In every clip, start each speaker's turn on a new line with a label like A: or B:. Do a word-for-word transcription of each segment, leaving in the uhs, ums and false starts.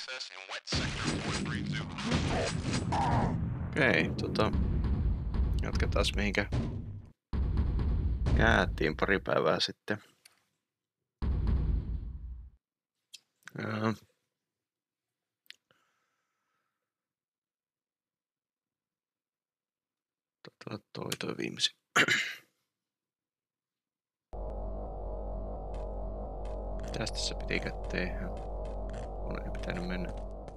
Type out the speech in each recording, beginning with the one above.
A: Okei, tota... Jatketaan mihinkä jäätiin pari päivää sitten. Ja... Tota, toi toi viimeisin. Mitäs tässä pitikään tehdä? Mun ei pitänyt mennä.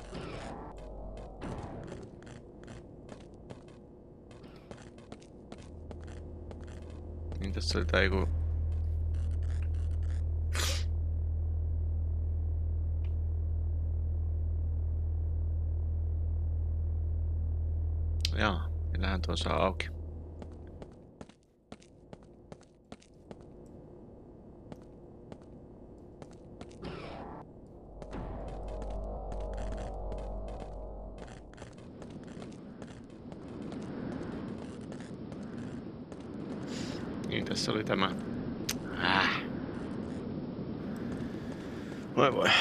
A: Niin tässä oli tää joku... Jaa, millähän tuo saa auki. Niin, tässä oli tämä. Äh. Voi voi.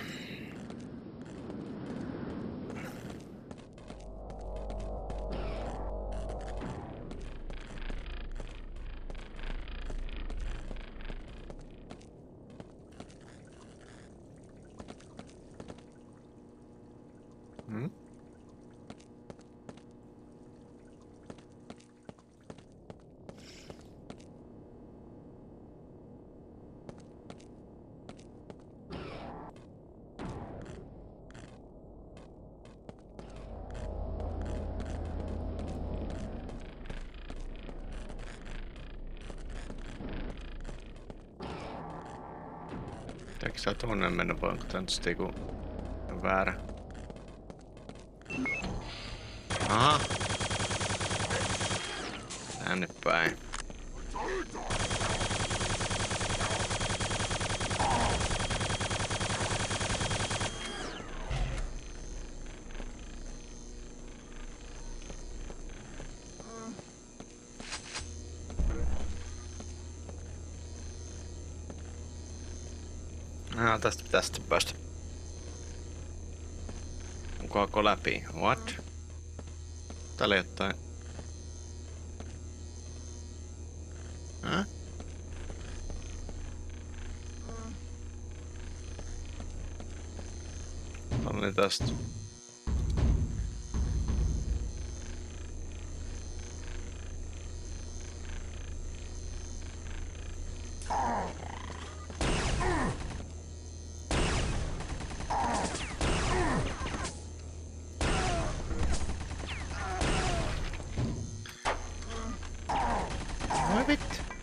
A: Hmm? Pitääkö sä tuonne mennä vai onko tää nyt sitten joku väärä? Aha! Tänne päin. Ah, tästä pitää sitten päästä. Mukaako läpi? What? Täällä ei jotain... Häh? Oli tästä. Voi vittu.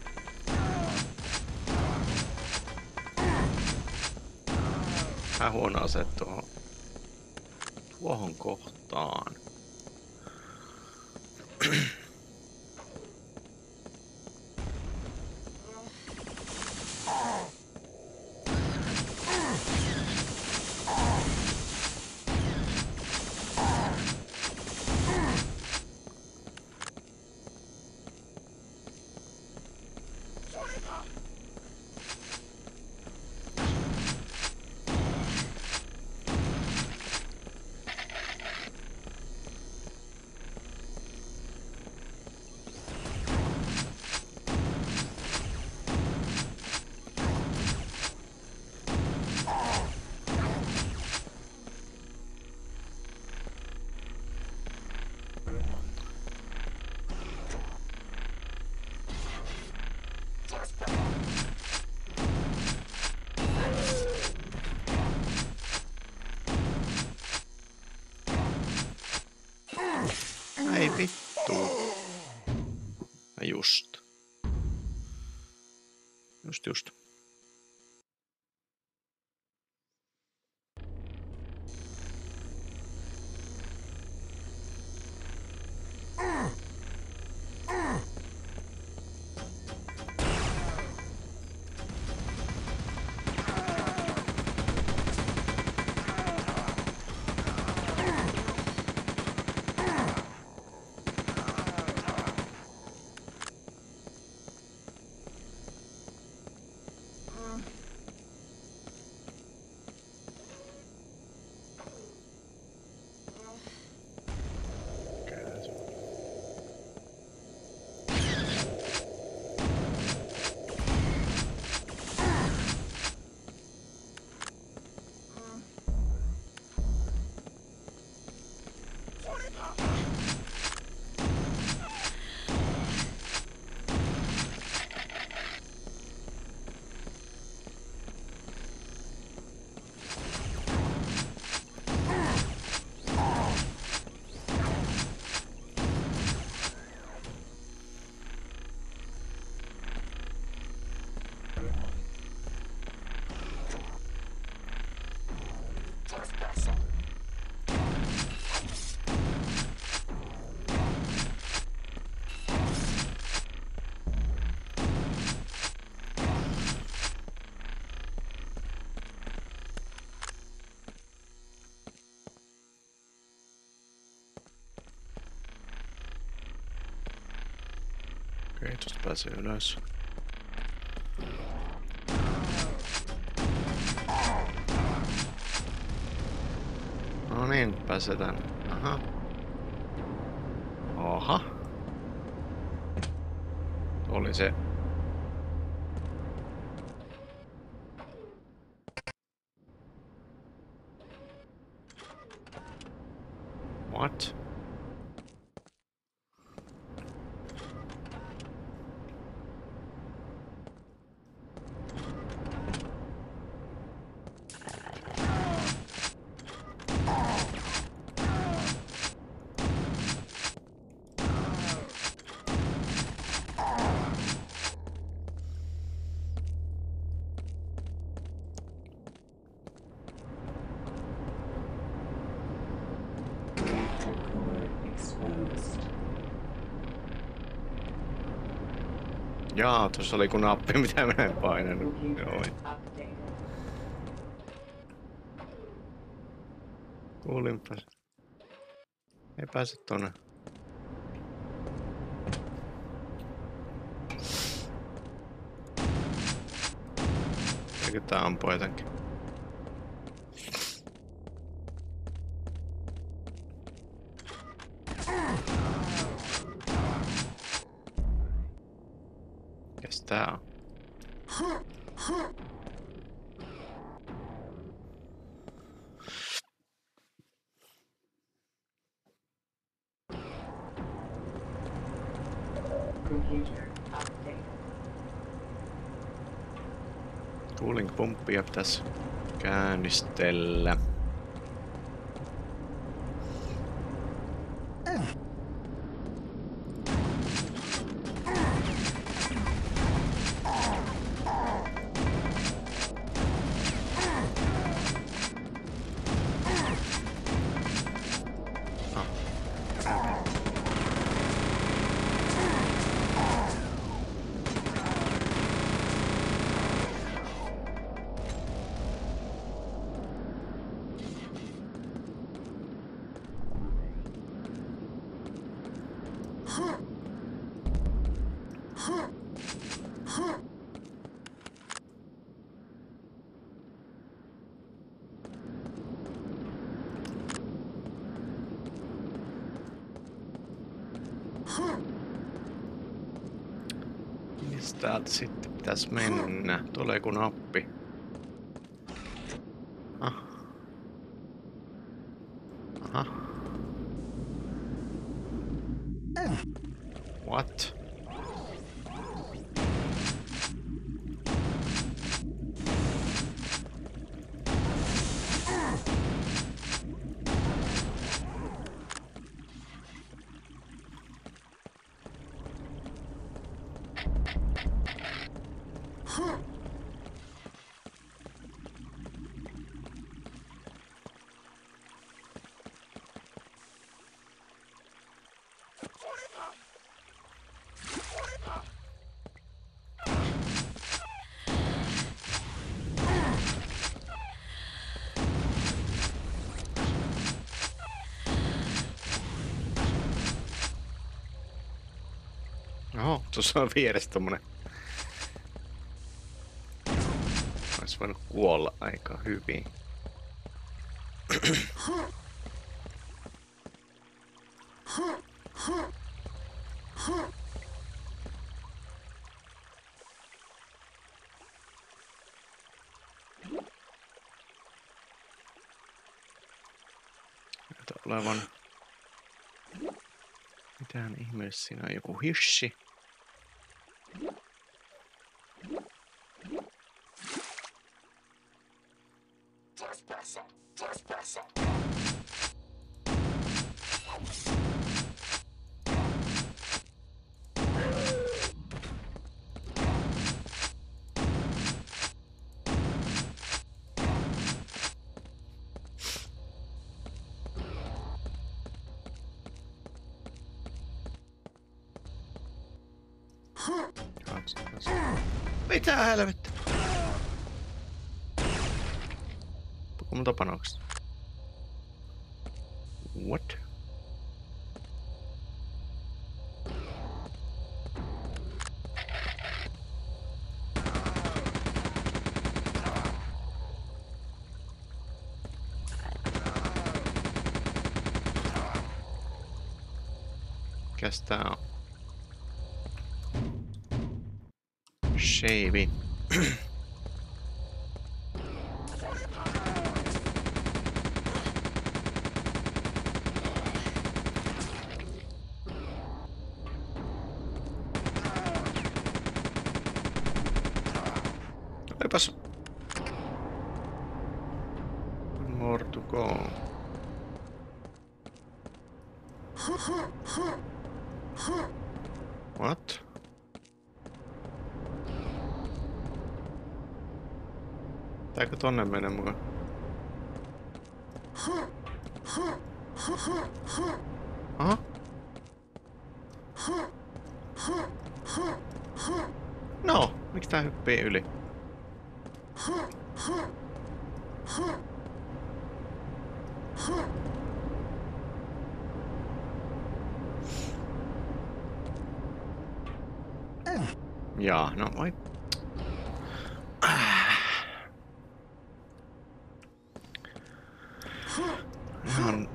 A: Vähän huono ase tuohon. Tuohon kohtaan. Ei vittu. Just. Just just. Okei, tuosta pääsee ylös. No niin, pääsee tänne. Aha. Oha. Oli se. What? Jaa, tuossa oli kun nappi, mitä minä en painanut. Joo. Kuulinpas. Ei pääse tonne. Eikö tää ampua jotenkin? Mikäs tää on? Cooling pumppia pitäisi käynnistellä. Mistä täältä sitten pitäisi mennä? Tulee kun nappi. Ah. Aha. What? Oho, tuossa on vieressä tommonen. Ois voinut kuolla aika hyvin. Näytä olevan. Mitään ihmeessä, siinä on joku hissi. Mitä helvettä? Onko mun tapanauksesta? What? Mikäs tää on? Shave. Olipas more to go. What? Tääkö tonne mennä mukaan? Aha. No, miksi tää hyppii yli? Jaa, no voi. Ihan...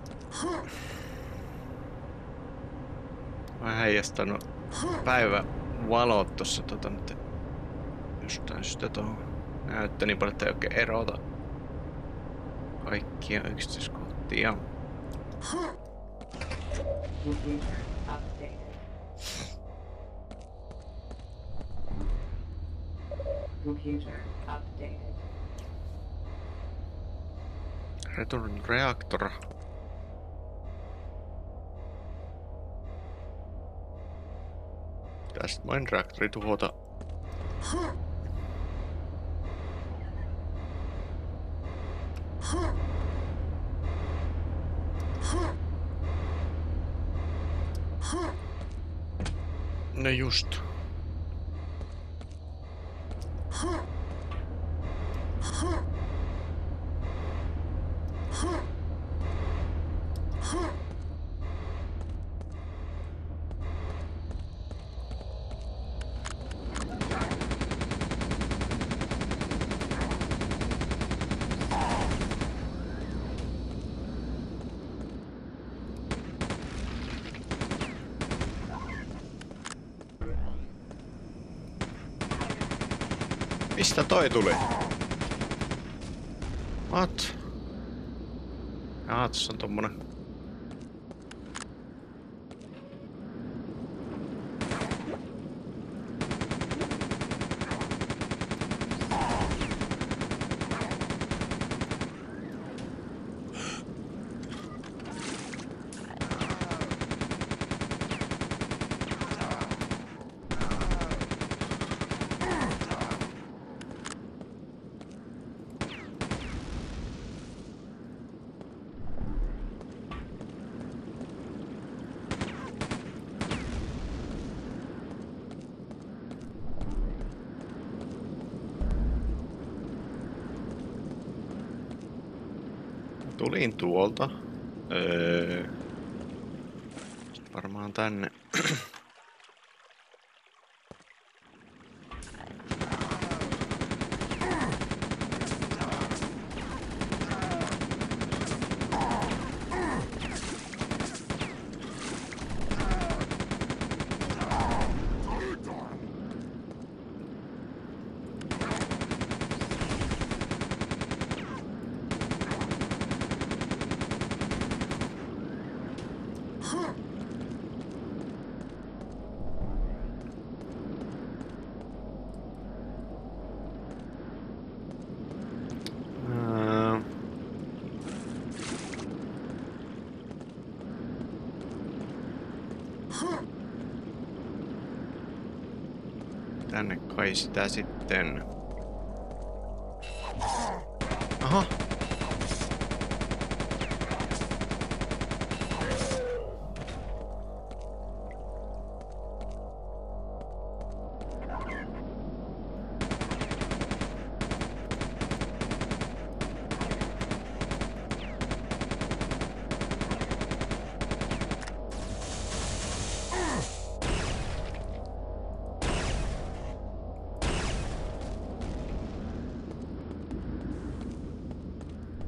A: Mä heijastanut päivän valot tossa tota nyt. Jostain syystä tohon näyttää niin paljon, että ei oikein erota kaikkia yksityiskohtia.
B: Computer updated.
A: Return reactor. Tästä vain reaktori tuhota. No just. Mistä toi tuli? What? Jaa, tossa on tommonen. Tulin tuolta. Öö. Sitten varmaan tänne. Tänne kai sitä sitten. Aha.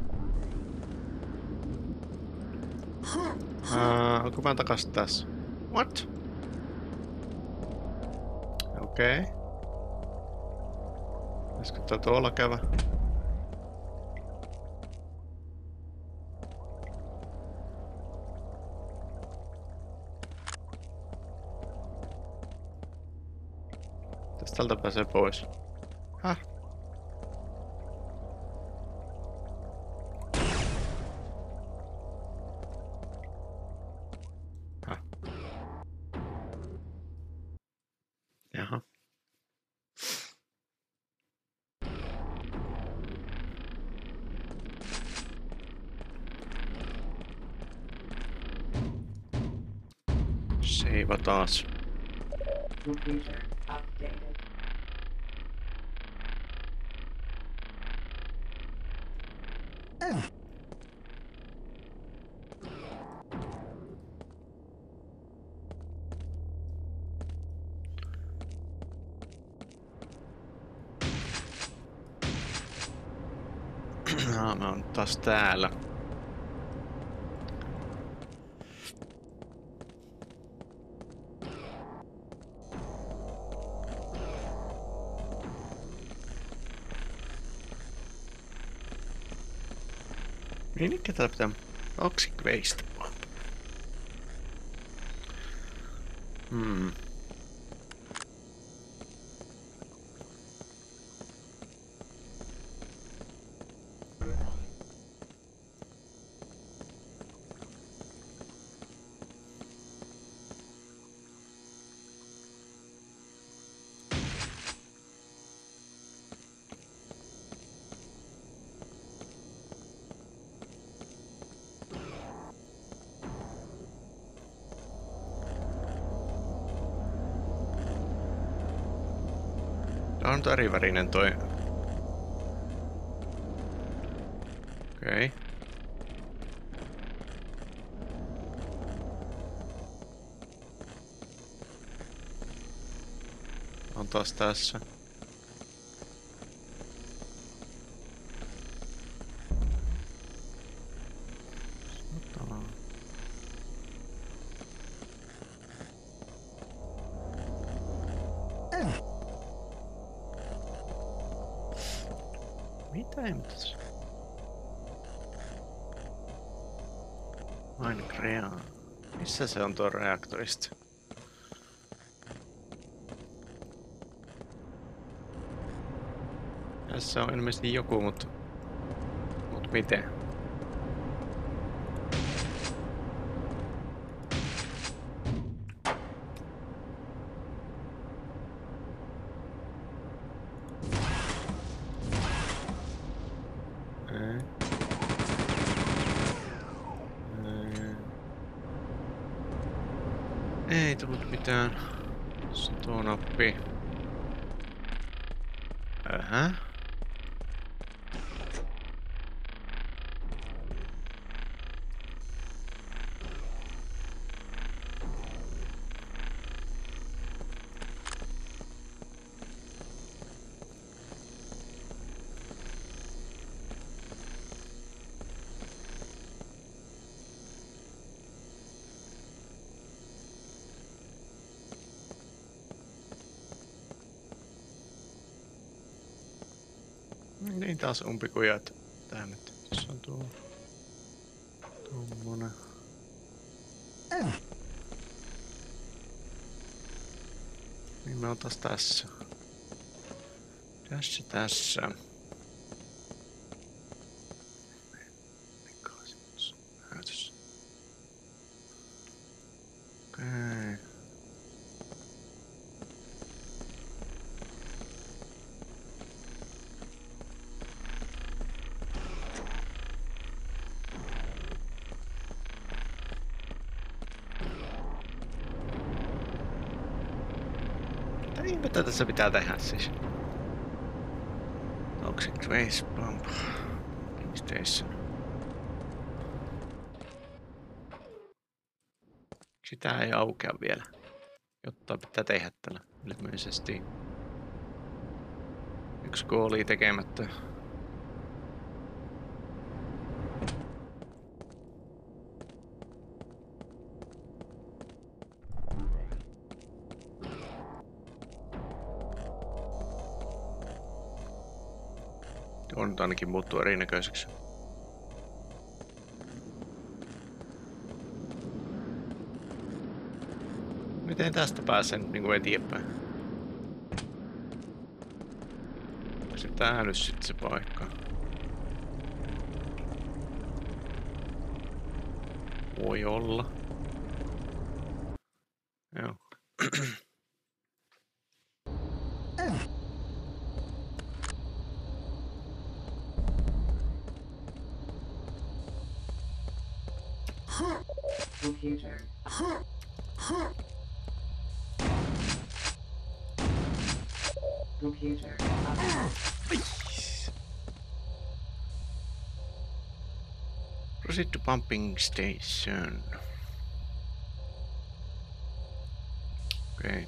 A: Uh, onko mä takas tässä? What? Okei. Okay. Pitäisikö tää tuolla käydä? Tästä tältä pääsee pois. Häh? Häh? Jaha. Seiva taas.
B: Computer updated.
A: No, mä oon taas täällä. Minkä täällä pitää? Toxic waste bomb. Hmm. Tää on nyt erivärinen toi. Okei. Okay. On taas tässä. Otetaan. Mitä ei mitäs? Aina kreaa. Missä se on tuo reaktorista? Tässä on ilmeisesti joku, mutta... Mut miten? Ei tullut mitään. Se on tuo nappi. Ähä. Niin taas umpikujat. Tää nyt. Se on tuo. Tuommoinen. Niin me on taas tässä. Tässä, tässä. Okei. Mitä tässä pitää tehdä siis? Toxic waste bomb. Station. Sitä ei aukea vielä. Jotta pitää tehdä tällä ilmeisesti. Yksi goali tekemättä. On nyt ainakin muuttuu erinäköiseksi. Miten tästä pääsen nyt niinku eteenpäin? Onko se tää nyt sit se paikka? Voi olla. Joo.
B: Computer. Computer.
A: Proceed to pumping station. Okei.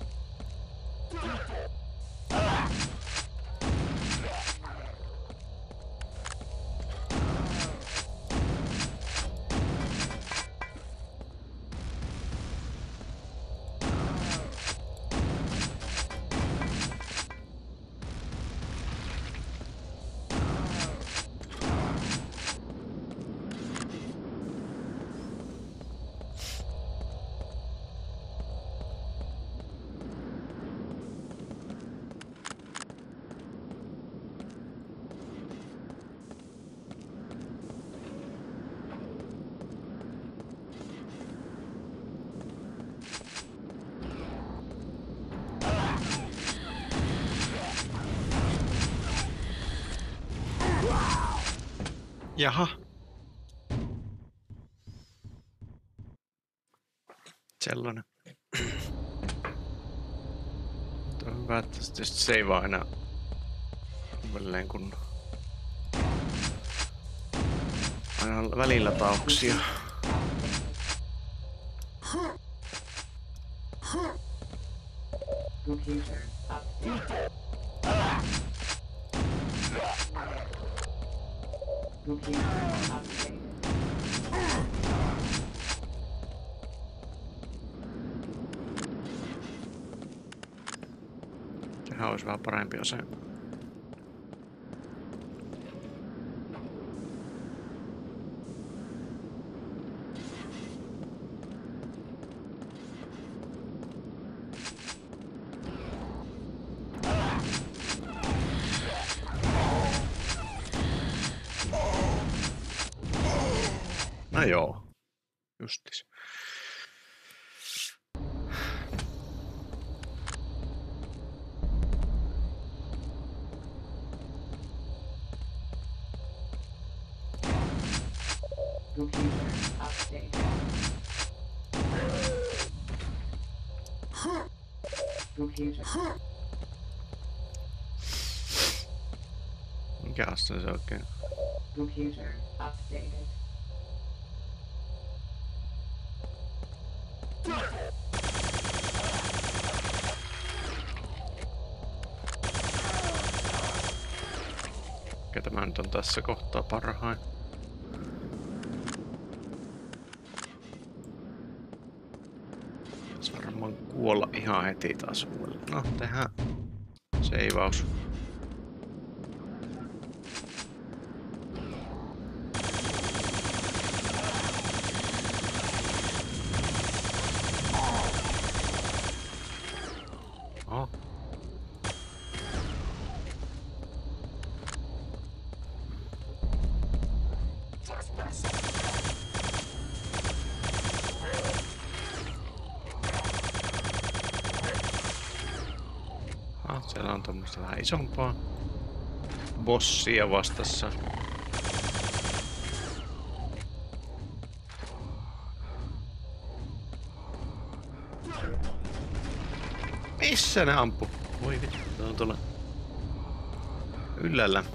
A: Jaha. Sellainen. Tuo on hyvä, että tietysti seivaa aina uudelleen, kun aina välillä tauksia.
B: Computer. Update. Computer. Update.
A: Sehän olisi vähän parempi osa. No joo, justis.
B: Computer. Update. Computer.
A: Mikä asteen se oikein?
B: Computer. Updated.
A: Mikä tämä nyt on tässä kohtaa parhain? Se varmaan kuolla ihan heti taas uudelleen. No, tehdään seivaus. Oho. Ah, siellä on tommoista vähän isompaa bossia vastassa. Missä ne ampu? Voi vittu, ne on tuolla yllällä.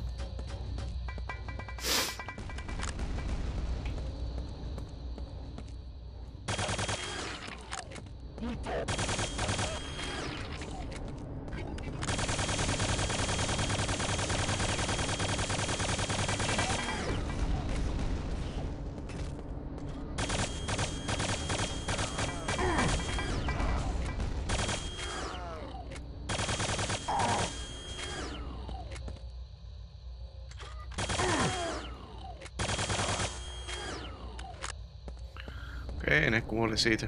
A: Okei, ne kuoli siitä.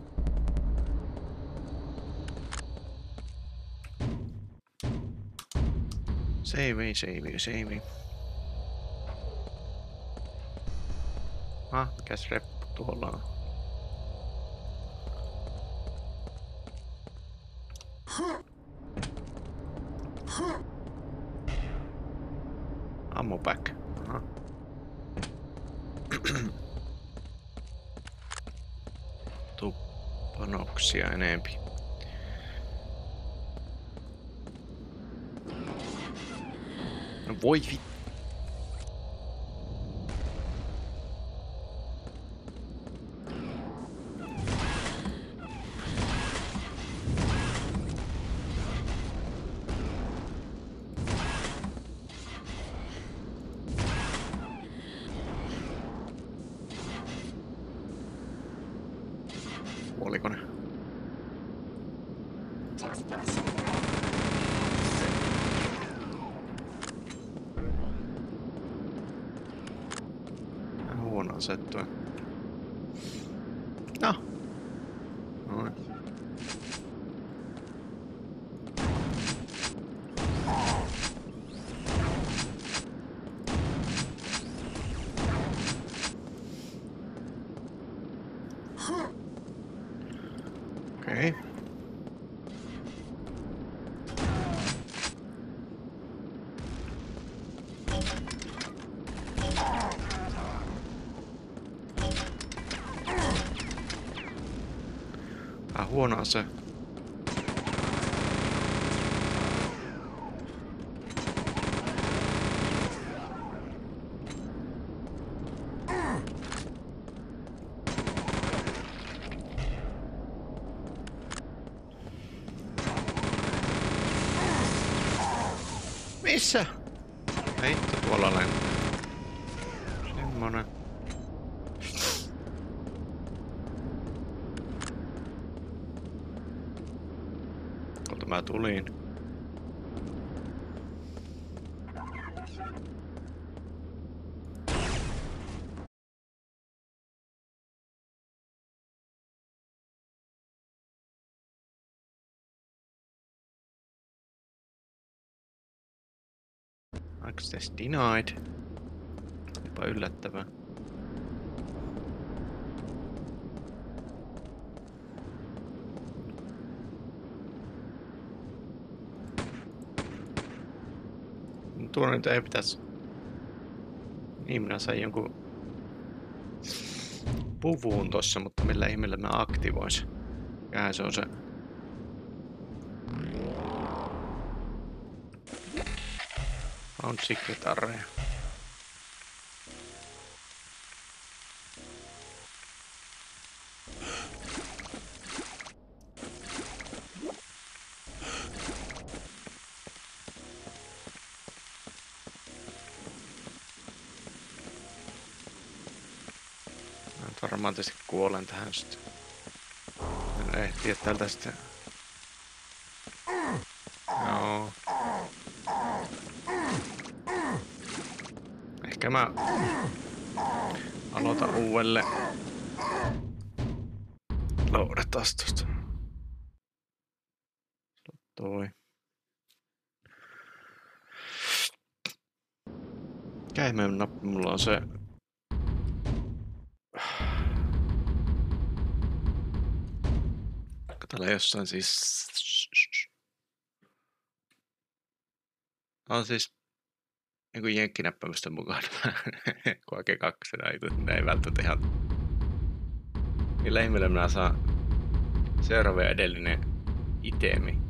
A: Save, save, save. Ah, mikäs reppu tuolla on? Ammo back. Aha. Tuu panoksia enempi. No voi vi... Kuoliko ne? Huono asettua. No. Noin. Okei. Okay. Ah, huono ase. Missä? Heitto tuolla lentää. Semmonen. Tuolta mä tulin. Access denied. Jopa yllättävää. Tuolla nyt ei pitäisi... Niin minä sain jonkun puvun tossa, mutta millä ihmeellä mä aktivoisin. Mikähän se on se... Found secret area. Varmaan tietysti kuolen tähän sitten. En ehtiä tältä sitten. Joo. Ehkä mä aloitan uudelleen. Loudetaan tosta. Toi. Käimeen nappi mulla on se. Täällä jossain siis... On siis... Niinku jenkkinäppäimistä mukaan. Kun hakee kaksena, ei, ei välttämättä ihan... Millä ihmeellä minä saan seuraava ja edellinen itemi.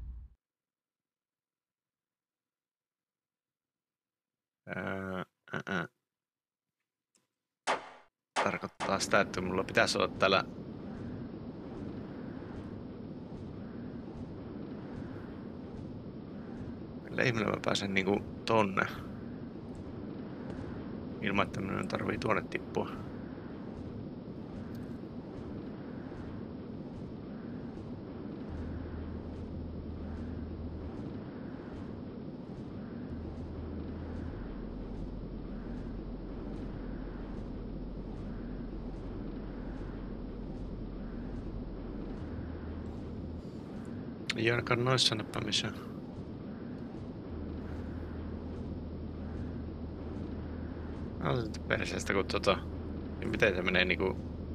A: Ää, ää. Tarkoittaa sitä, että mulla pitäisi olla täällä... Millä ihmeellä mä pääsen niinku tonne. Ilman, että minun tarvii tuonne tippua. Ei ainakaan noissa näppämissä. No sitten perseestä kun tota... Niin miten se menee niinku...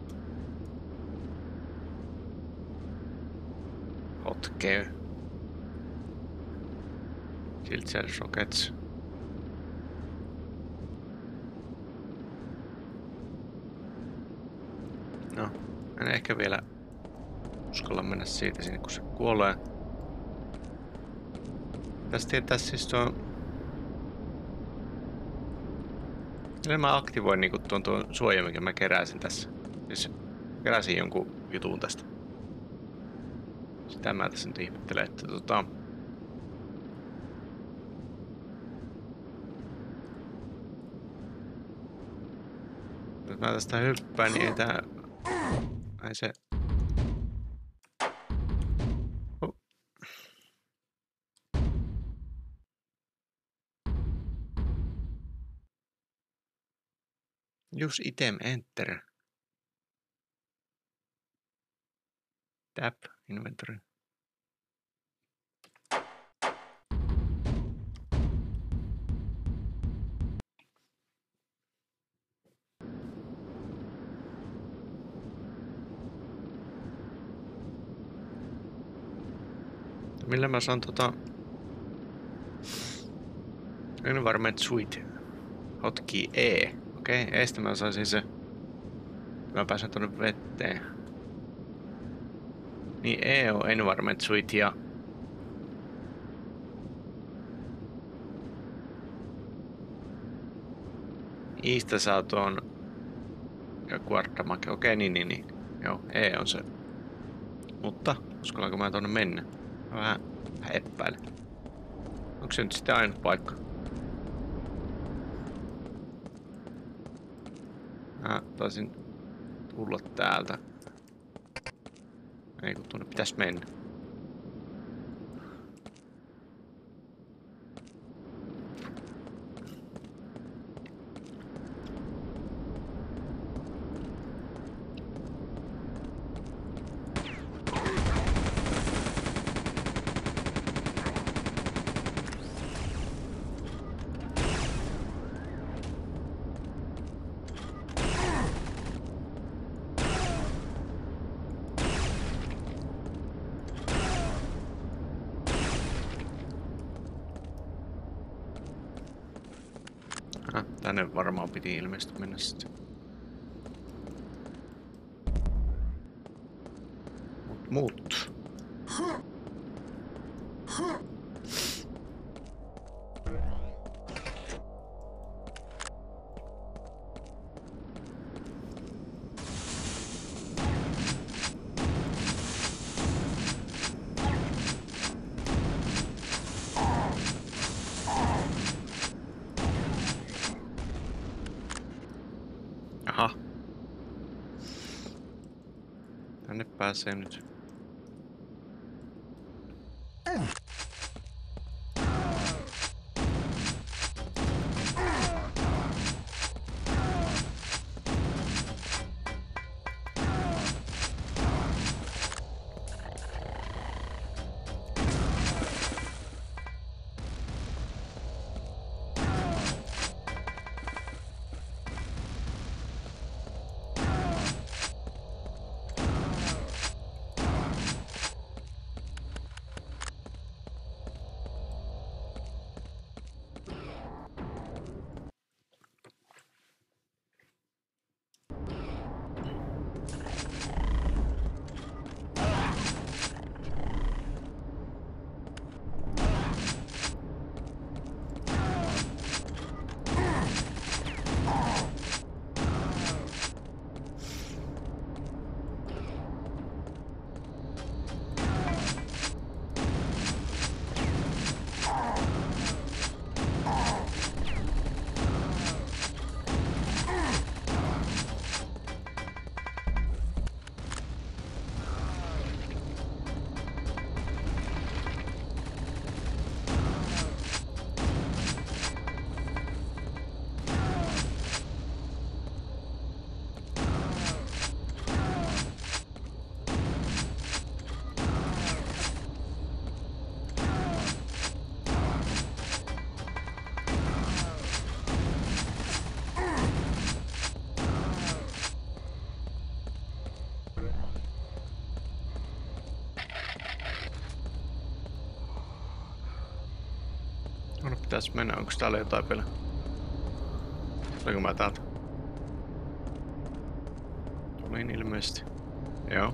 A: Hotkey. Shield Cell Rockets. No, en ehkä vielä uskalla mennä siitä sinne, kun se kuolee. Tästä tietää siis tuo... Miten mä aktivoin niinku tuon, tuon suojan, mikä mä keräsin tässä. Siis keräsin jonkun jutun tästä. Sitä mä tässä nyt ihmettelen, että tota... Jos mä tästä hyppään, niin ei tää... Ai se... Oh. Use item enter. Tab inventory. Millä mä saan tota... Environment Suite. Hotkey E. Okei, okay, Estä mä saisin se... Mä pääsen tonne vetteen. Niin E on Environment Suite ja... Iistä saa tuon... Ja Quartamake. Okei, okay, niin, niin, niin. Joo, E on se. Mutta, uskallanko mä tonne mennä? Mä vähän, vähän epäilen. Onko se nyt sitten ainut paikka? Mä taisin tulla täältä. Ei kun tuonne pitäis mennä. Tänne varmaan piti ilmeisesti mennä sitten. Mut muut. Aha. Tänne pääsee nyt. No pitäis mennä, onko täällä jotain vielä? Tuliko mä täältä? Tulin ilmeisesti. Joo.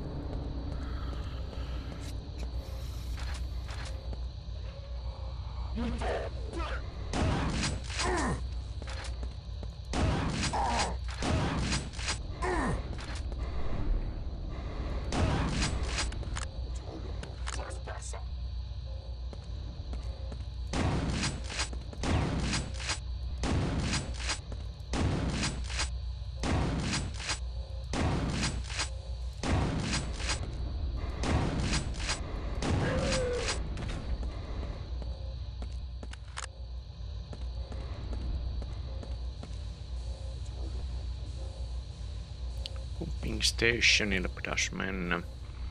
A: Pumping stationille pitäis mennä.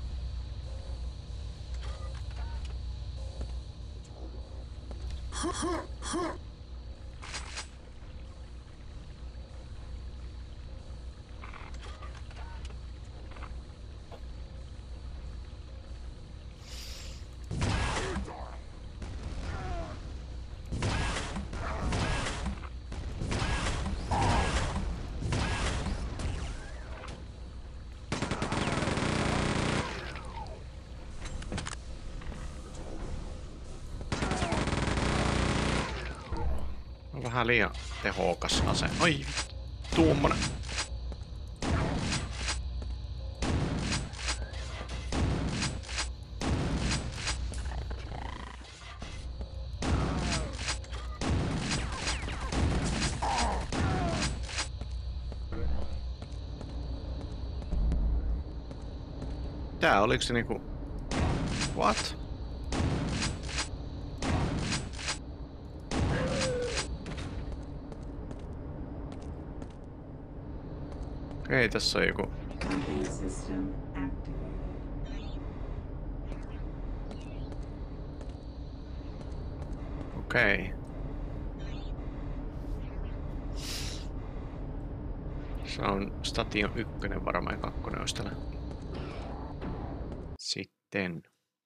A: Vähän liian tehokas ase. Ai vittu, tuommoinen. Tää oliks se niinku... What? Okei, tässä on joku...
B: Pumping system activated.
A: Okei. Se on Station ykkönen varmaan ja kakkonen olisi täällä. Sitten.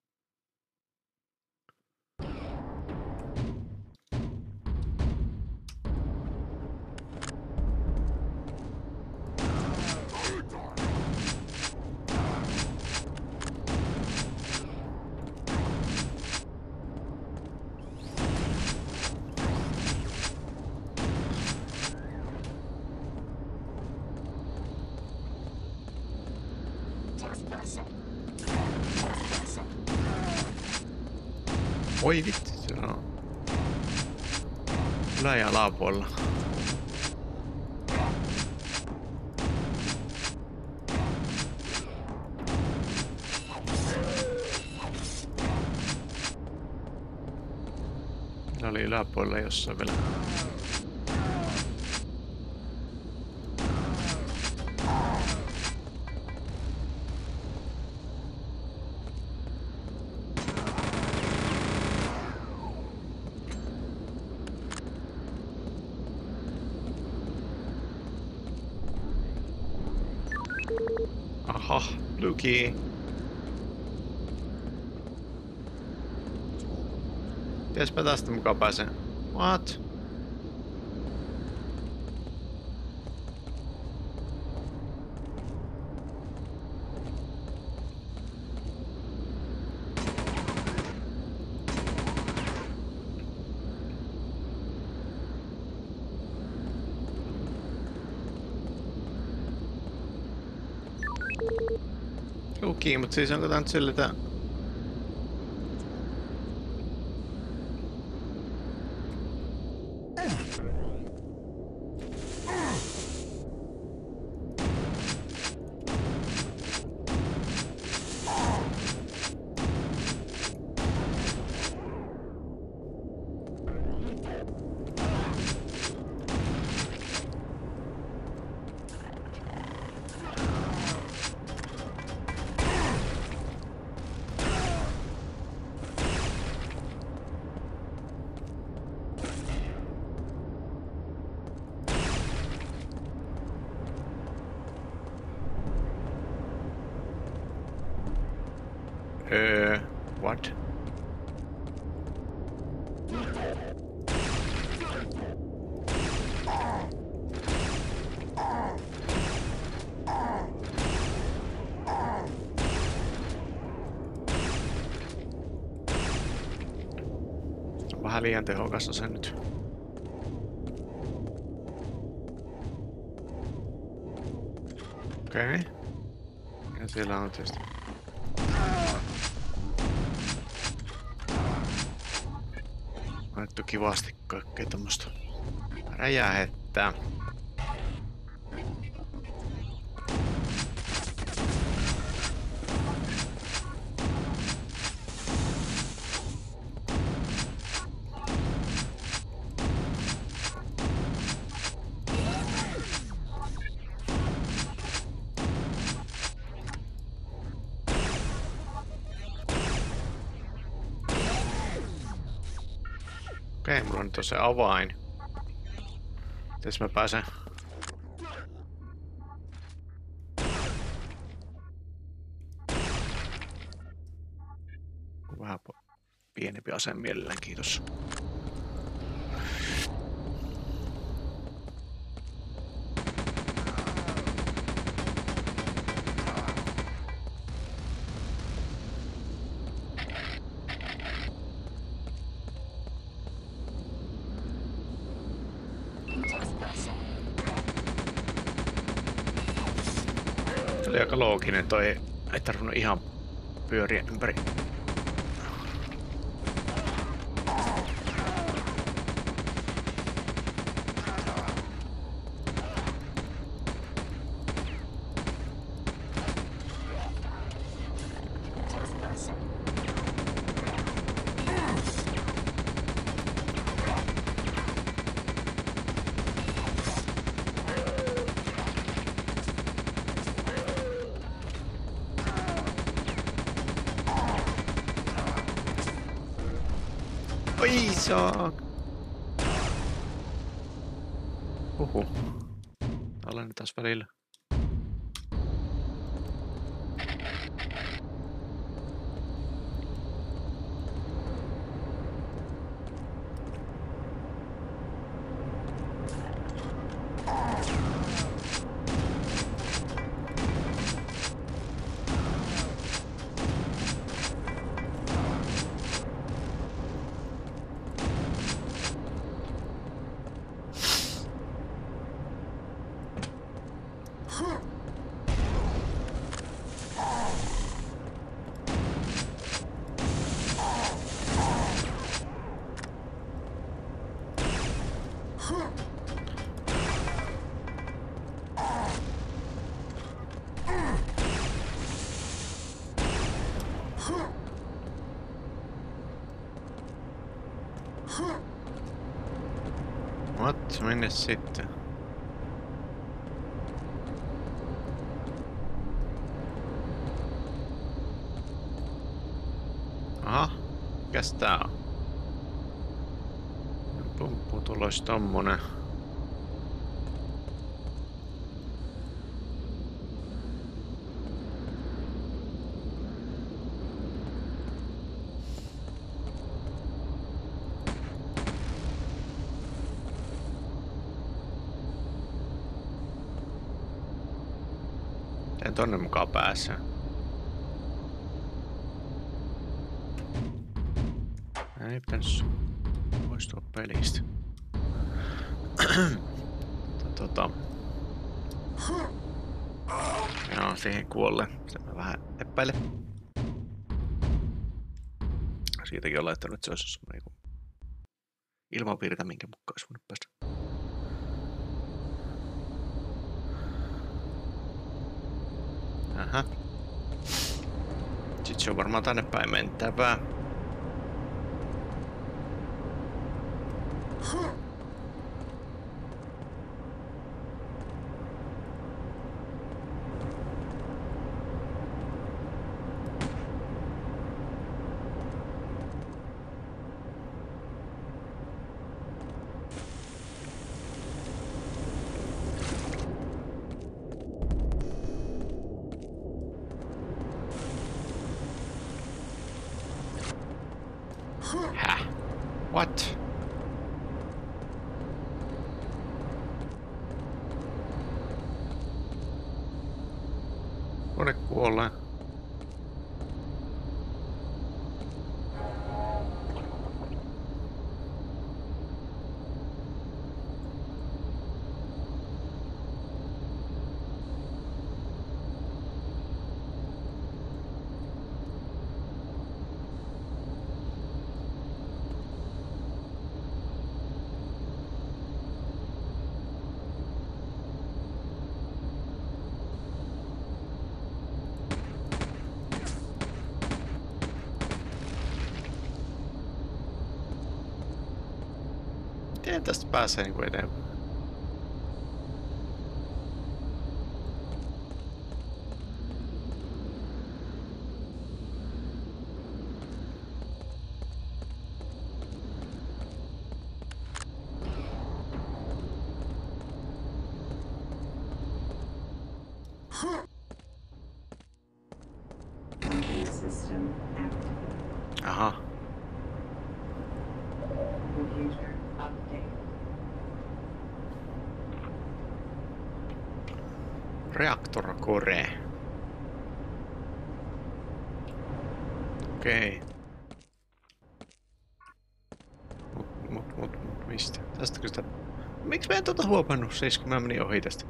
A: Oi vittu, se on ylä- ja alapuolella. Meillä oli yläpuolella jossain vielä. Aha, blue key. Tiedäspä tästä mukaan pääsen. What? Luki, mutta siis onko tää nyt sille tää... Öö, what? vähän liian tehokasta se nyt. Okei. Okay. Ja siellä on tietysti... Annettu kivasti kaikkea tämmöstä räjähettä. Okei, mulla on nyt on se avain. Mites mä pääsen? Vähän pienempi ase mielellään, kiitos. Se oli aika looginen toi, ei tarvinnut ihan pyöriä ympäri. Oi saa. Huhu. Olen taas välillä. What? Minne sitten? Aha, mikäs tää on? Pumpputulos tommonen. En tonne mukaan päässä. Ei pitäis poistua pelistä. tota. Joo, siihen kuolle. Sitä mä vähän epäilen. Siitäkin on laittanut, että se olisi semmoinen ilmavirta, minkä mukaan olisi voinut päästä. Aha. Sitten se on varmaan tänne päin mentävää. Häh? What? Kone kuollee. Miten tästä pääsee niinku eteenpäin?
B: Control system activated.
A: Aha.
B: Computer update.
A: Reaktor Core. Okei. Mut, mut, mut, mut, mistä? Tästäkö sitä... Miksi mä en tota huomannut siis, kun mä menin ohi tästä?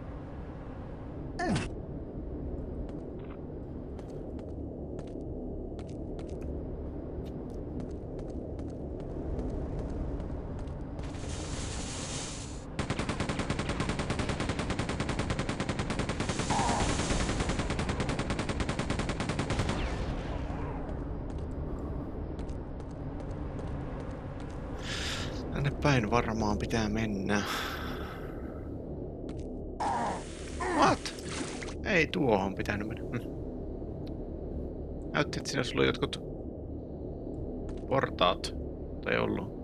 A: Tänne päin varmaan pitää mennä. What? Ei tuohon pitänyt mennä. Hm. Näytti, että siinä olisi ollut jotkut portaat. Tai ollut.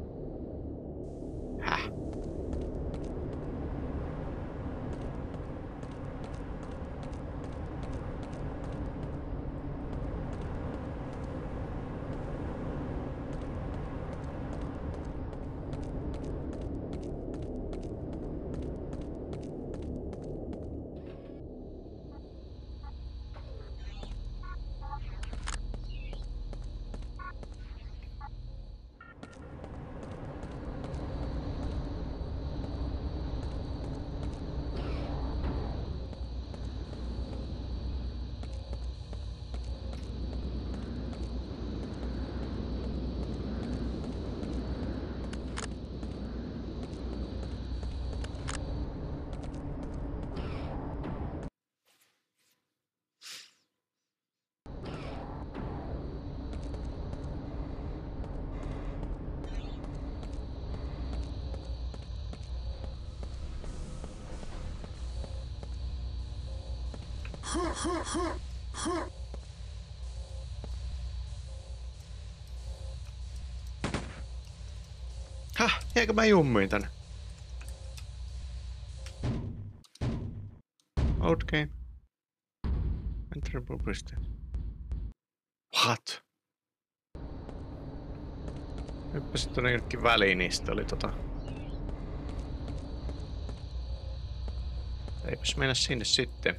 A: Häh? Häh? Jäikö mä jummiin tänne? Old game. Enter publicity. What? Hyppäsit tonne jonnekin väliin, niistä oli tota... Eipäs mennä sinne sitten.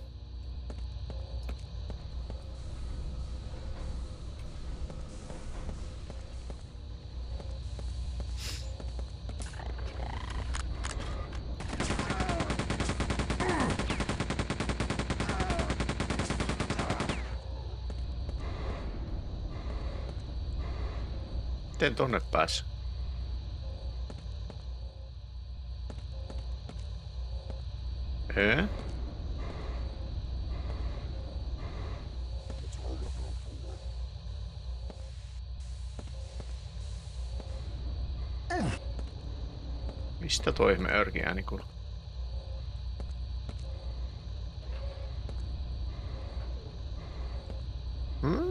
A: Miten tonne pääs? Ee? Mistä toi ihme örki ääni kuuluu? Hmm?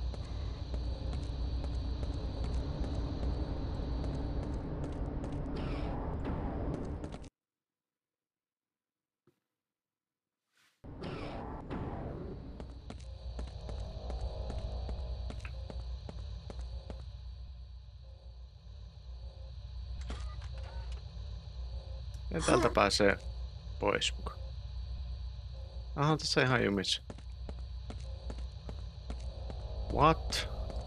A: Ja täältä pääsee pois mukaan. Aha, tässä ihan jumissa. What?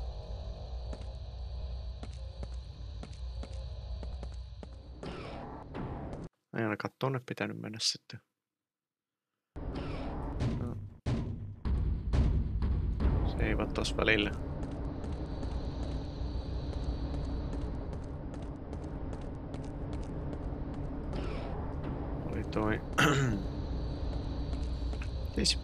A: Ei ainakaan tonne pitänyt mennä sitten. No. Seivat tos välillä. Oli toi... Siis...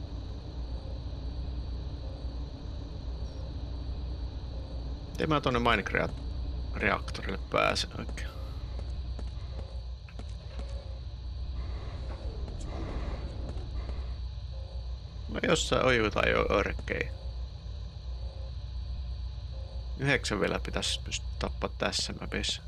A: Miten mä tonne Minecraft-reaktorille pääsen oikein? No jossain on jotain jo örkkejä. Yhdeksän vielä pitäisi pystyä tappaa tässä mapissa.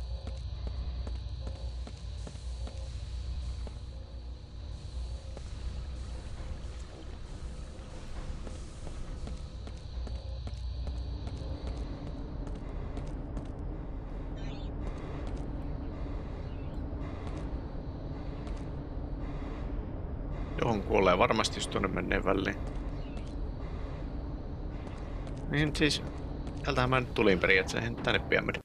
A: Johon kuolee varmasti, jos tuonne menee väliin. Niin siis, täältähän mä nyt tulin periaatteessa, en tänne pian mennä.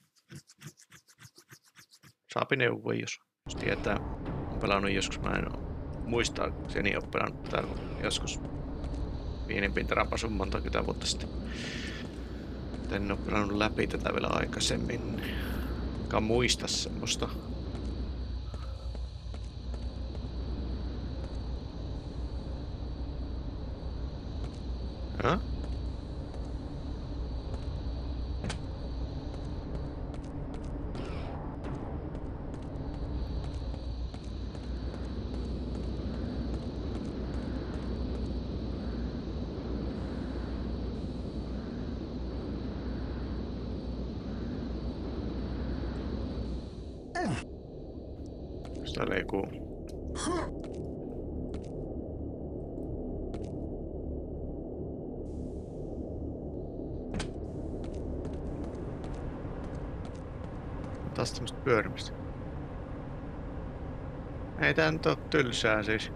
A: Saapi neuvoa, jos, jos tietää. Olen pelannut joskus, mä en muista, sen ei ole pelannut täällä joskus pienimpiin terapasun monta kymmenen vuotta sitten. En ole pelannut läpi tätä vielä aikaisemmin. Enkä muista semmoista. Häh? Sitä leikuu. Taas tämmöstä pyörimistä. Ei tää nyt oo tylsää siis.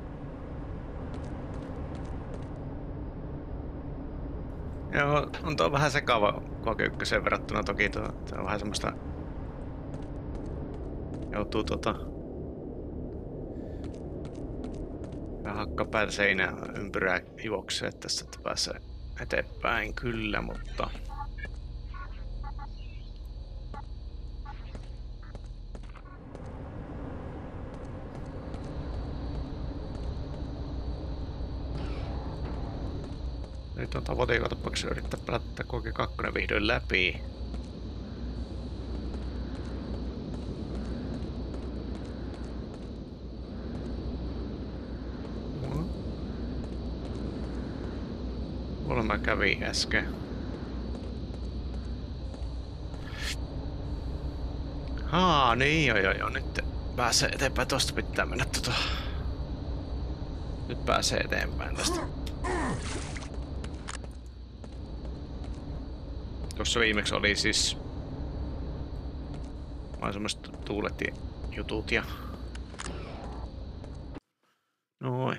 A: Joo, on tuo vähän sekava Quake ykköseen verrattuna toki tuo. Tää on vähän semmoista... Joutuu tota... Vähän hakkapäätä seinään ympyrää juoksee tässä, että pääsee eteenpäin kyllä, mutta... Nyt on tavoite joka tapauksessa yrittää pelata Quake kaksi vihdoin läpi. Mulla mä kävin äsken. Haa, niin joo joo joo, nyt pääsee eteenpäin, tosta pitää mennä tota... Nyt pääsee eteenpäin tästä. Tuossa viimeksi oli siis... Vaan semmoset tuulet ja jutut ja... Noin.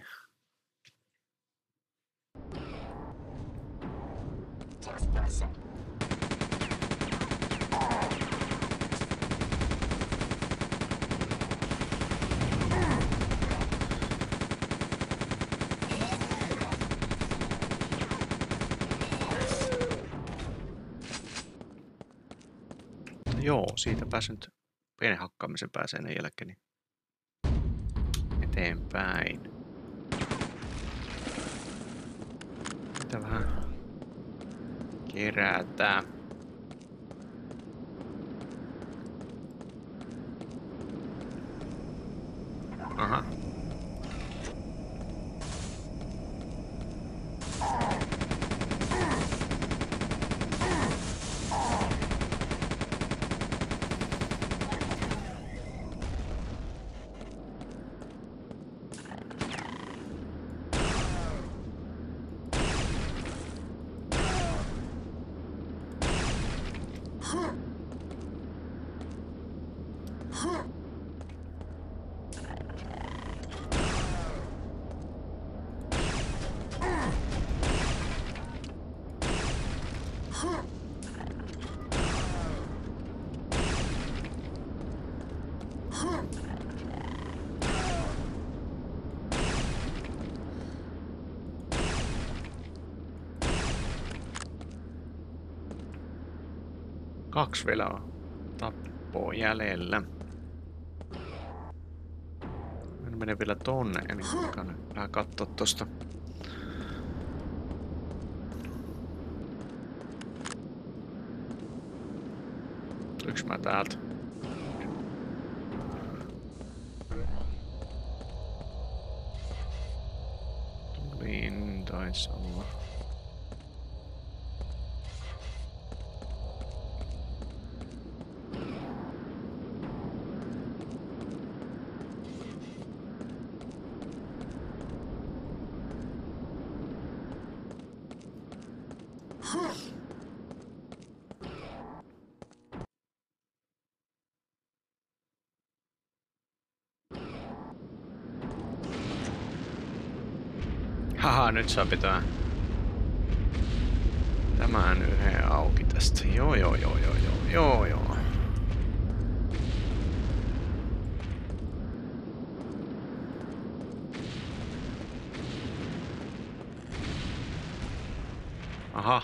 A: Joo, siitä pääsen nyt pienen hakkaamisen pääsee ne jälkeen eteenpäin. Mitä vähän kerätään. Aha. Kaksi vielä on tappoa jäljellä. Mä menen vielä tonne, eli vähän kattoo tosta. Yks mä täältä? Tulin taisi olla. Haha, nyt saa pitää tämän yhden auki tästä. Joo, joo, joo, joo, joo, joo, joo. Aha.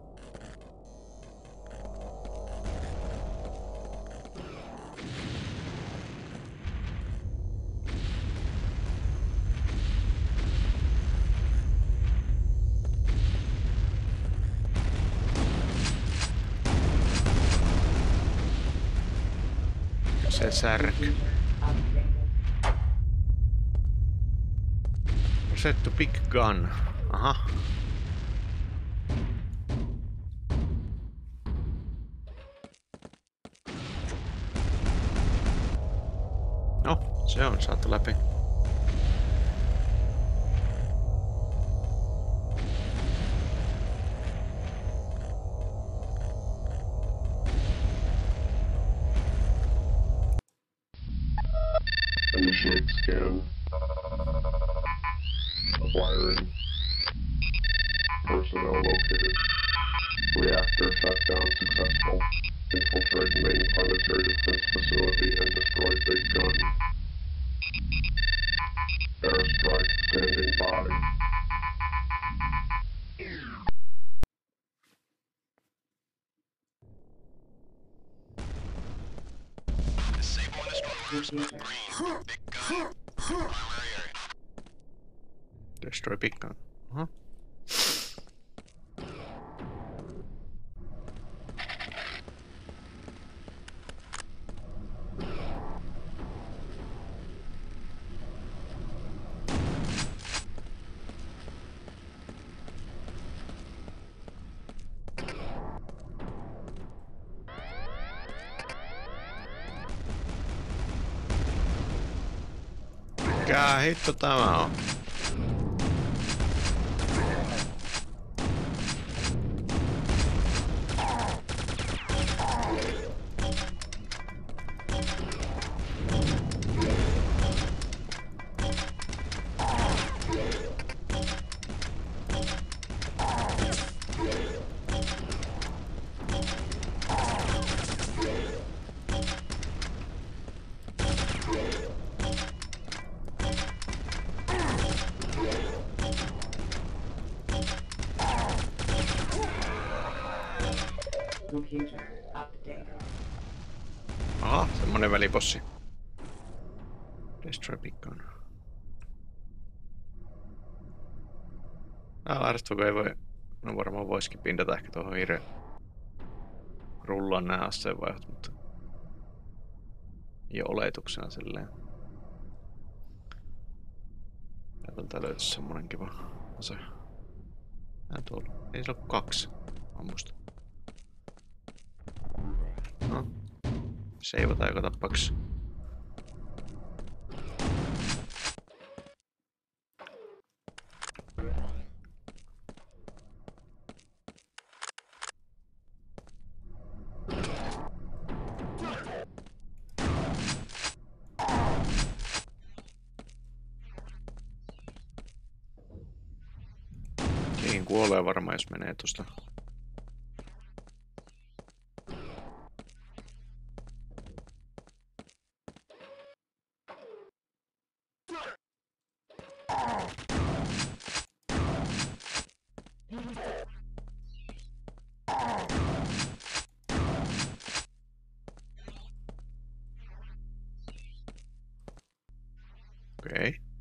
A: Se särky. Set to big gun. Aha. No, se on saatu läpi.
C: Initiate scan of wiring. Personnel located. Reactor shutdown successful. Infiltrate main planetary defense facility and destroy big gun. Airstrike standing by.
A: Destroy big gun. Aha. Mikä hitto tämä on?
B: Computer update.
A: Aha, semmonen välibossi. Destroy big gun. Ah, arvostuko ei voi... No varmaan voisikin pindata ehkä tuohon hirveän rullaan nää aseenvaihot, mutta... Jo oletuksena silleen. Täältä löytyisi semmonen kiva ase. Nää tuolla. Ei sillä ole kaksi ammusta. No. Seivataan joka tapauksessa. Siihen kuolee varmaan, jos menee tosta. Okei. Okay.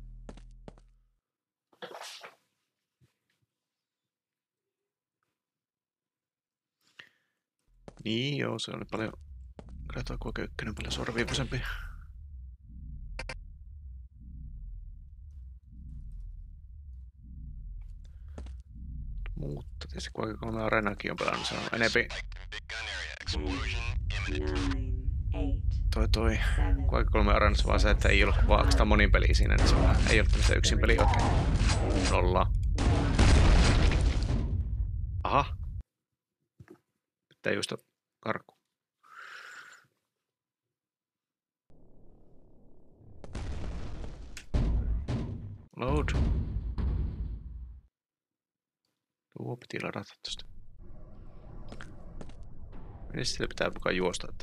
A: Niin joo, se oli paljon... Katsotaan kuinka ykkönen paljon sorviivuisempi. Mutta tietysti Quake kolme Areenakin on pelannut, se on enempi toi toi Quake kolme Areenassa vaan se, että ei ollut vaan sitä monin peliä siinä, niin se on, ei ollut tämmöistä yksin peliä oikein. Nolla. Aha. Pitää juosta karkku. Load. Tuo piti ladata tosta. Miten sille pitää mukaan juosta, että...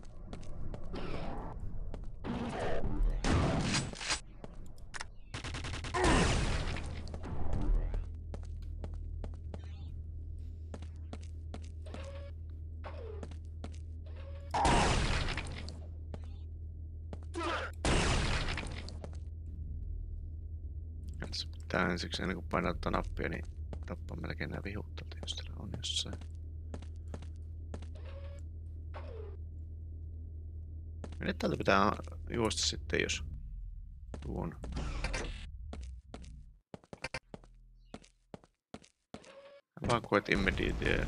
A: Tää ensiksi ennen kuin painaa tuota nappia, niin tappaa melkein nää vihut, jos täällä on jossain. Nyt täältä pitää juosta sitten, jos tuon. Vaan koet immediate.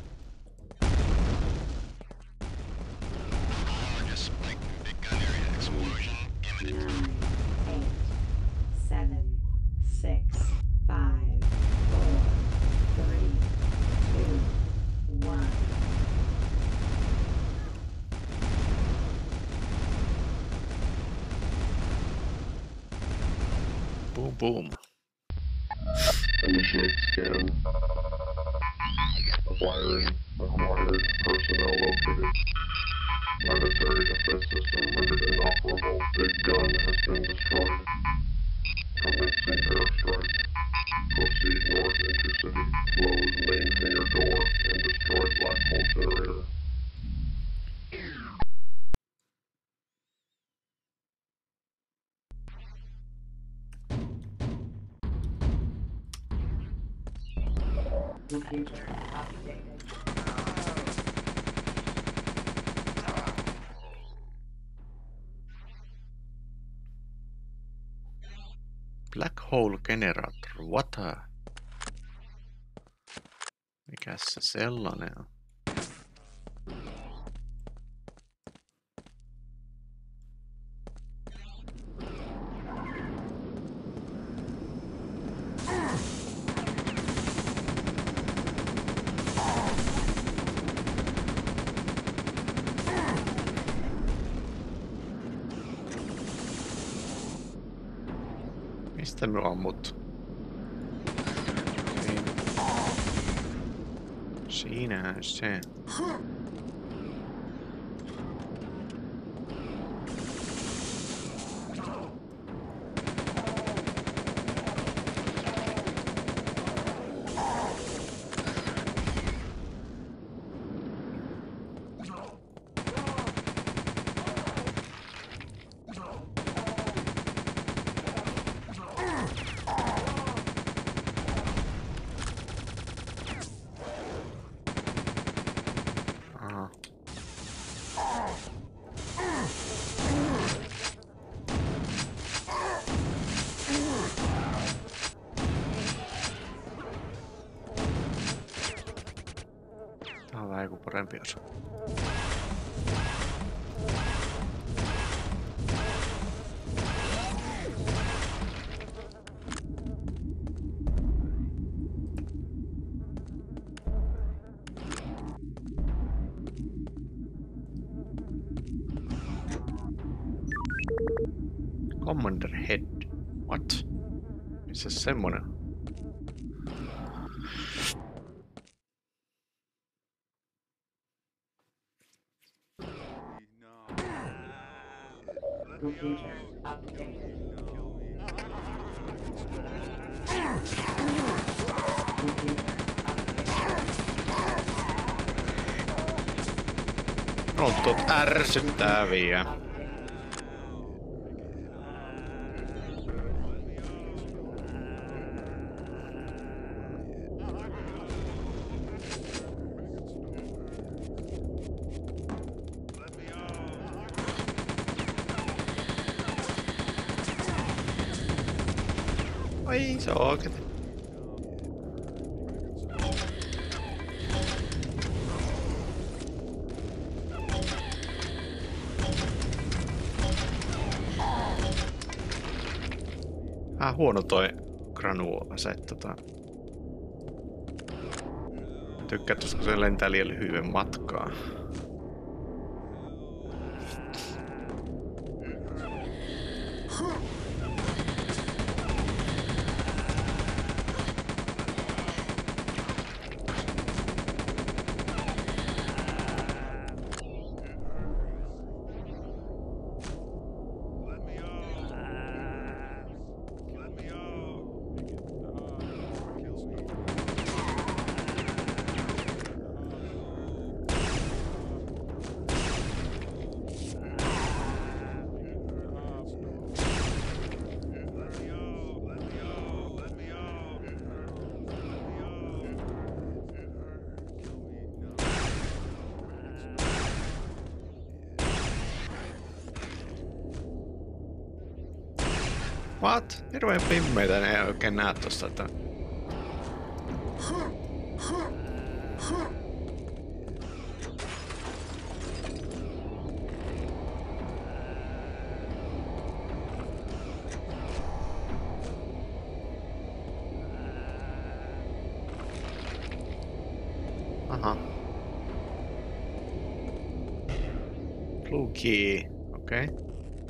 B: Six, five, four, three, two, one.
A: Boom, boom.
C: Initiate scan. Acquiring. Acquired. Personnel located. Planetary defense system rendered inoperable. Big gun has been destroyed. Commencing airstrike. Proceed north into city. Close main hangar door and destroy black hole generator.
B: Computer updated.
A: Black hole generator, what a... Mikäs se sellainen on? Mistä me ammut? Siinähän se. Tää on vähän joku parempi osa. Commander Head. What? Missä semmonen?
B: Computer updated.
A: On tot ärsyttäviä. Ai saakeli. Vähän huono toi Granu-ase, tota. Tykkää tosta, kun se lentää liian lyhyen matkaa. What? Hirveen pimmeitä, ne ei oikein näe tosta, että... Aha. Blue key, okei. Okay.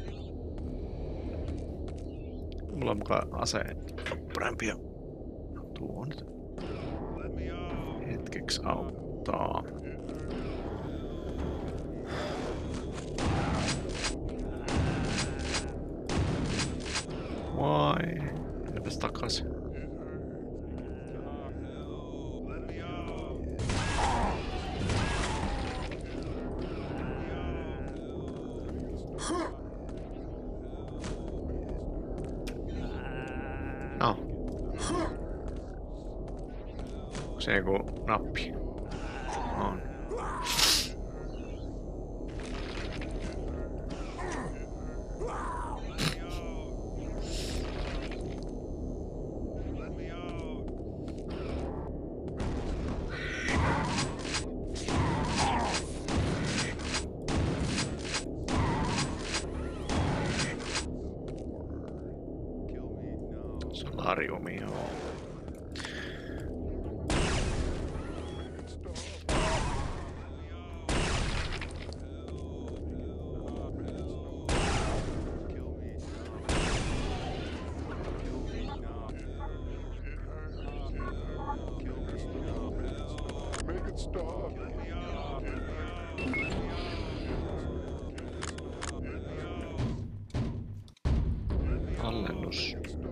A: Mulla on mukaan aseet parempia. Tuo nyt hetkeksi auttaa. Vai? Mennäpäs takas. No. Onko se joku nappi? On. Solariumi, joo. Allennus.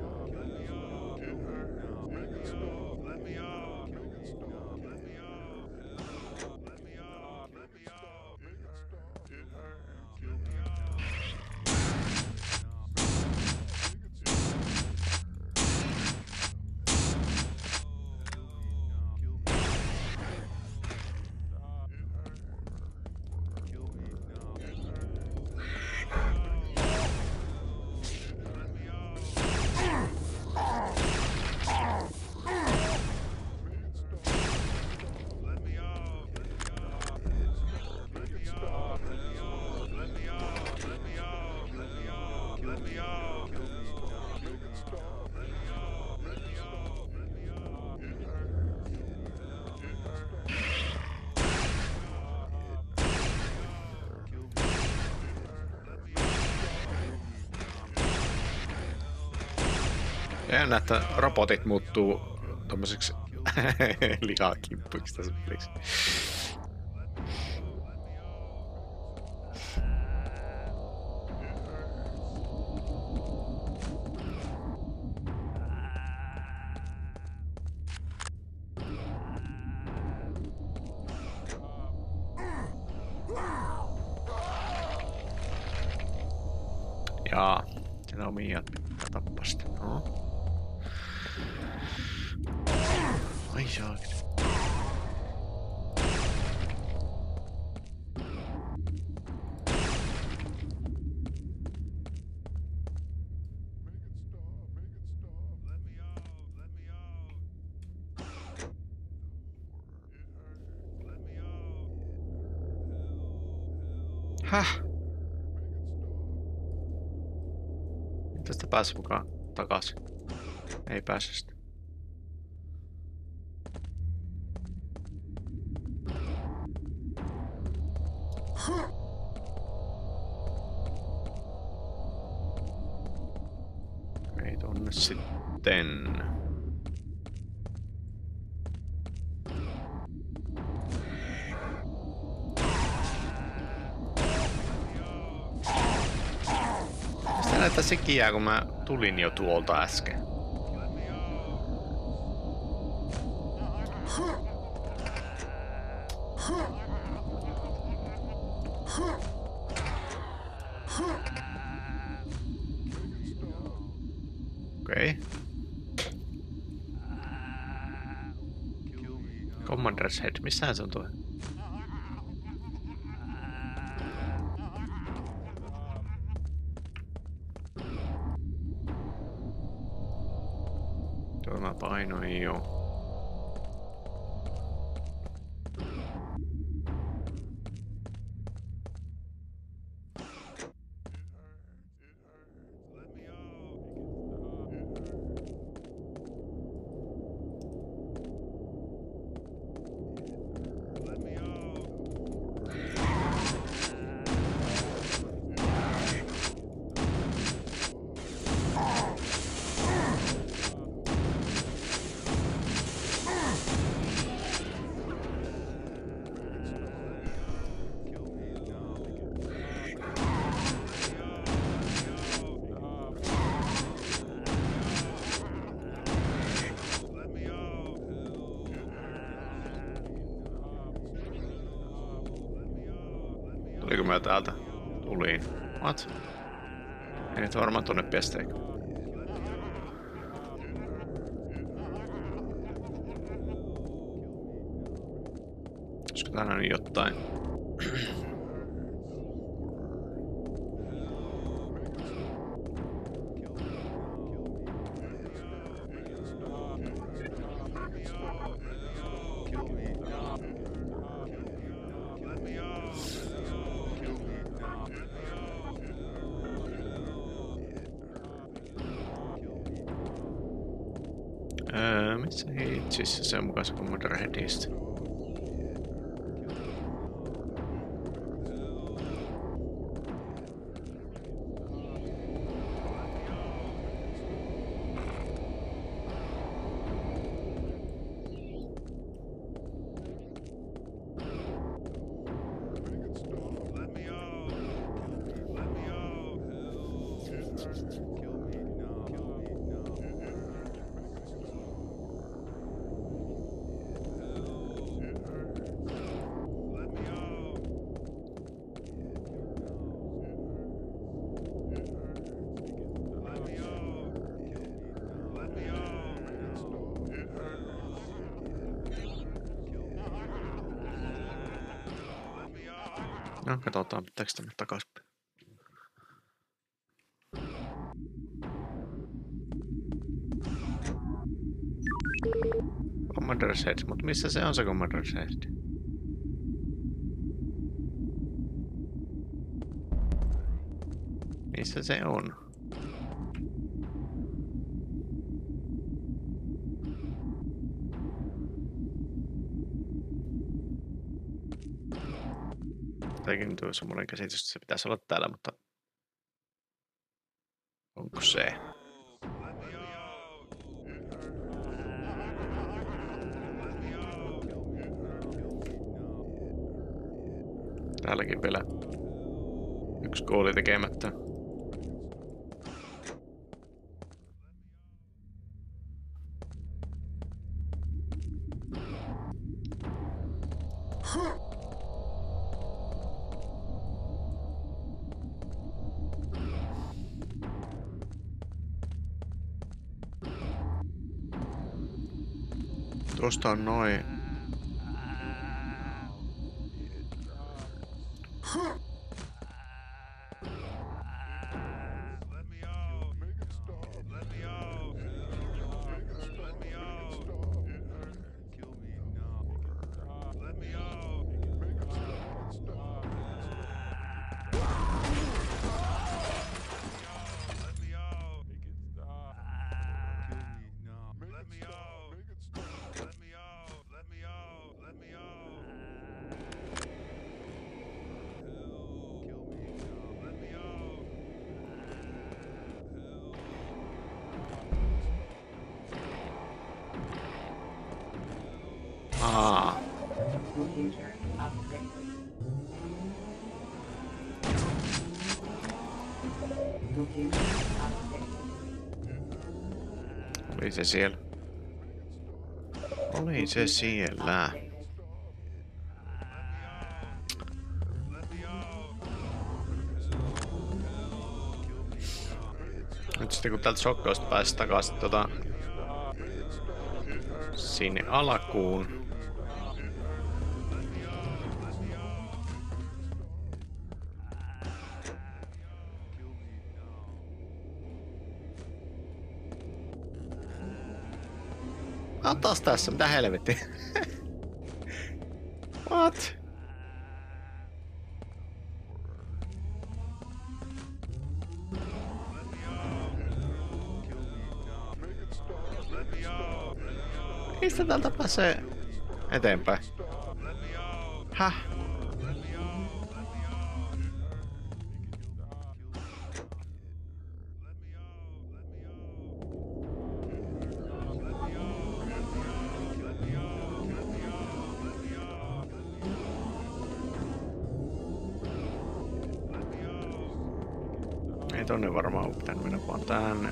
A: Jännä, että robotit muuttuu tommoseksi lihakimpuiksi tässä pelissä. Jaa, siellä on miiat pitää tappaa sitä. No. Ai saakeli. Häh? Tästä pääsi mukaan takaisin. Ei pääse sitä. Ei tonne sitten. Mistä näitä sikiää, kun mä tulin jo tuolta äsken? Okei. Okay. Commander's Head, missähän se on tuo? Tuo mä painoin jo. Tuliko mä täältä? Tuliin. What? Ei nyt varmaan tonne pesteikö. Olisiko täällä nyt jotain? Öö, missä hitsissä se on mukaan se Commander Headistä? No, katsotaan, pitääkö tänne takaspäin. Commander's Head, mutta missä se on se Commander's Head? Missä se on? Jotenkin tuo semmoinen käsitys, että se pitäisi olla täällä, mutta onko se? Täälläkin vielä yksi goali tekemättä. Tuosta on noin. Aa.
B: Computer updated. Computer updated.
A: Oli se siellä. Oli se siellä.
B: Updated.
A: Nyt sitten kun täältä sokkausta pääsi takaisin tota sinne alkuun. Mä oon taas tässä, mitä helvettiä? What? Mistä täältä pääsee eteenpäin? Häh? Ei tonne varmaan ole pitänyt mennä vaan tänne.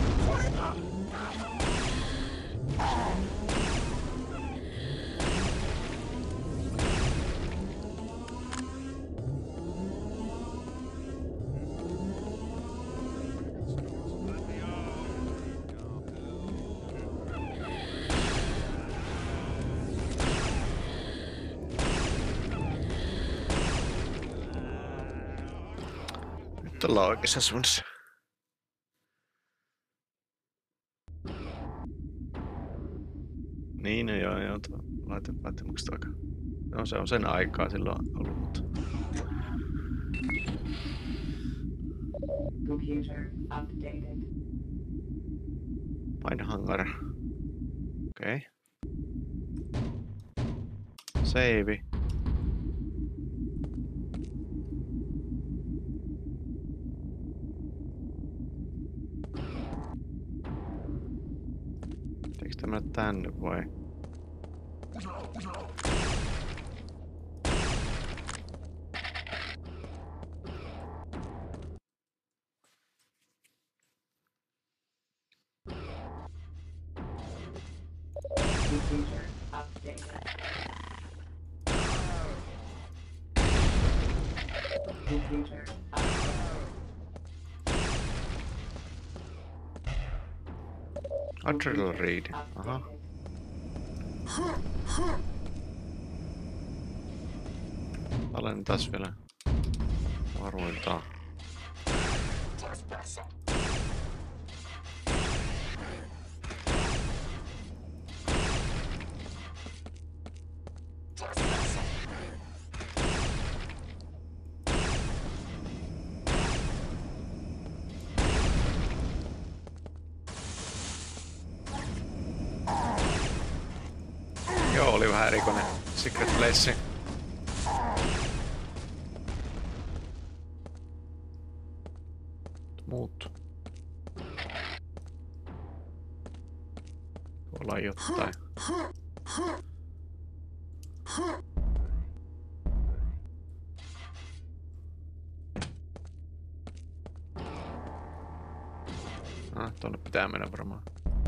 A: Nyt ollaan oikeassa suunnassa. Niin, no joo, joo, tuo laitevaatimukset aika. No se on sen aikaa silloin ollut, mutta...
B: Computer updated.
A: Paina hangar. Okei. Okay. Save. Teekö tämä tänne vai?
B: Computer updated. Computer updated.
A: Adrenal read. Aha. Olen taas vielä varuiltaan. Joo, oli vähän erikoinen Secret Place. Muuttu. Tuolla on jotain. Ah, tuonne pitää mennä varmaan.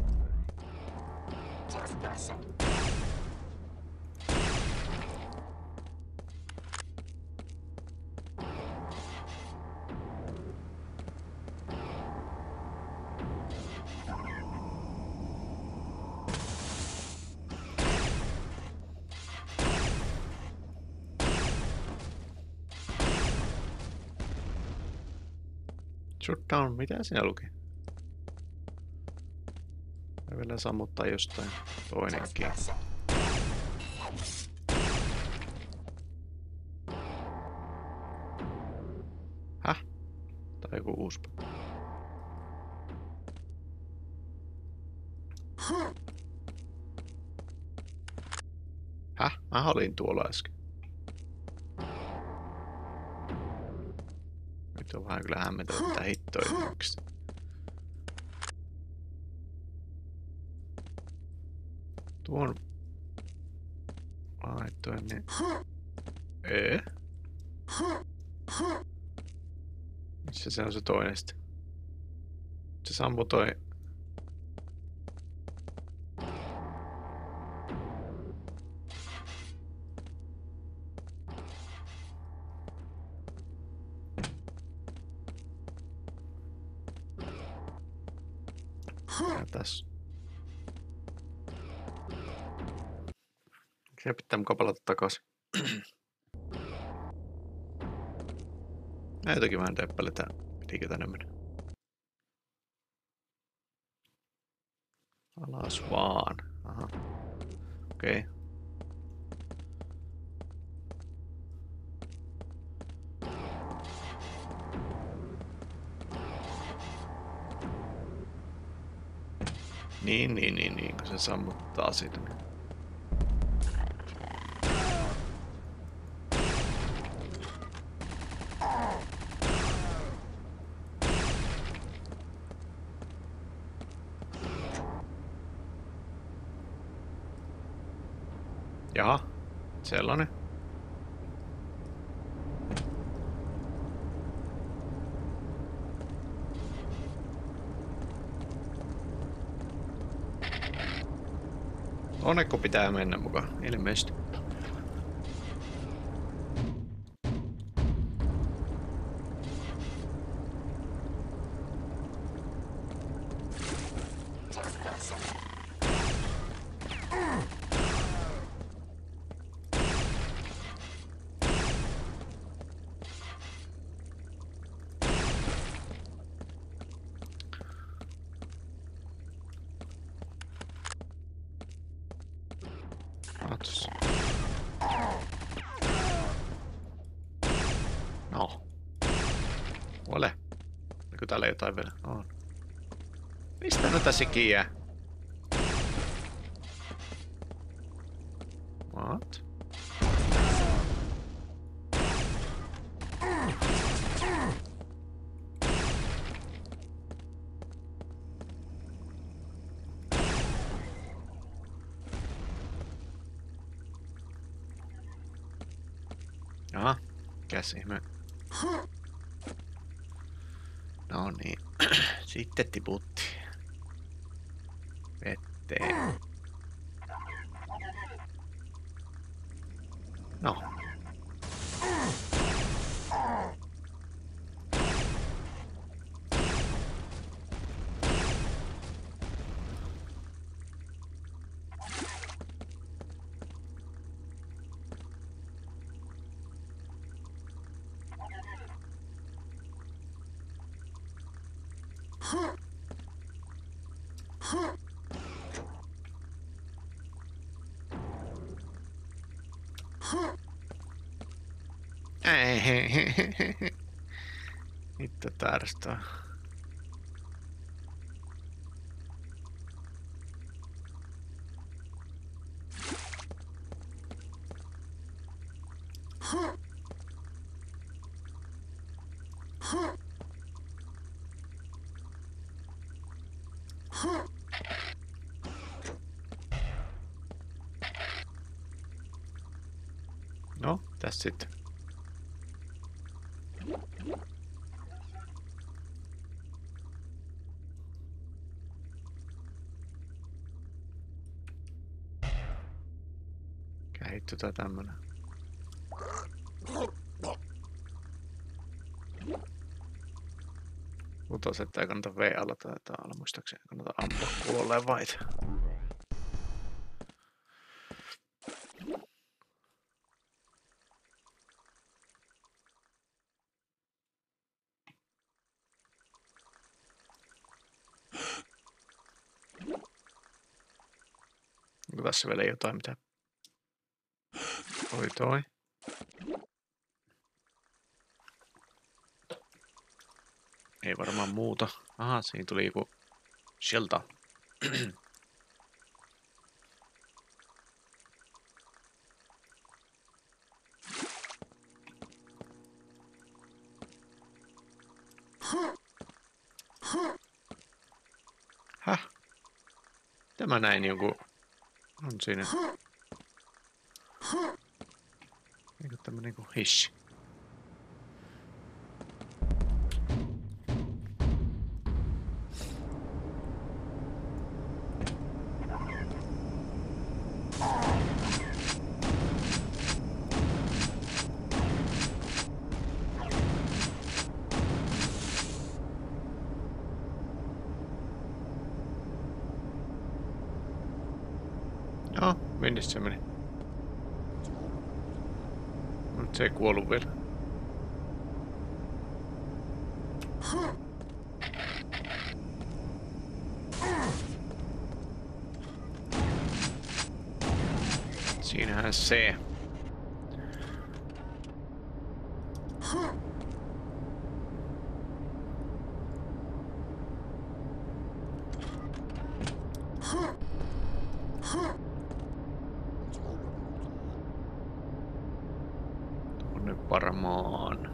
A: Shutdown, mitä siinä luki? Mä vielä sammuttaa jostain toinenkin. Häh? Tai joku uusi. Häh? Mä olin tuolla äsken. Nyt on vähän kyllä hämmentävä, mitä hittoa yksi. Tuo on Vaihtoehto, niin... Ee? Missä se on se toinen sitten? Se sammui toi... Tää tässä. Se pitää mukaan palata takaisin. Näitäkin vähän täppäletään. Pitikö tänne mennä? Alas vaan. Aha. Okei. Okay. Niin, niin, niin, niin, kun se sammuttaa siitä. Niin. Jaha, sellainen. Onnekko pitää mennä mukaan, ilmeisesti. Katsos. No. Ole. Oliko täällä jotain vielä? On. Mistä noita sikiä? What? Jaha, mikäs ihme. No niin, sitten tiputti. Vetteen. No. Hitto tärstää. No, tässä sitten. Kähitty tää tämmönen. Utoset ei kannata V-alla taitaa olla, muistaakseni kannata ampua kuolleen vaita. Onko tässä vielä jotain mitä? Oli toi. Ei varmaan muuta. Aha, siinä tuli joku shelta. Häh? Tämä näin joku on siinä. Eikö tämmönen niinku hissi? No, minne se meni? Nyt se ei kuollut vielä. Siinähän se. Tuonne varmaan.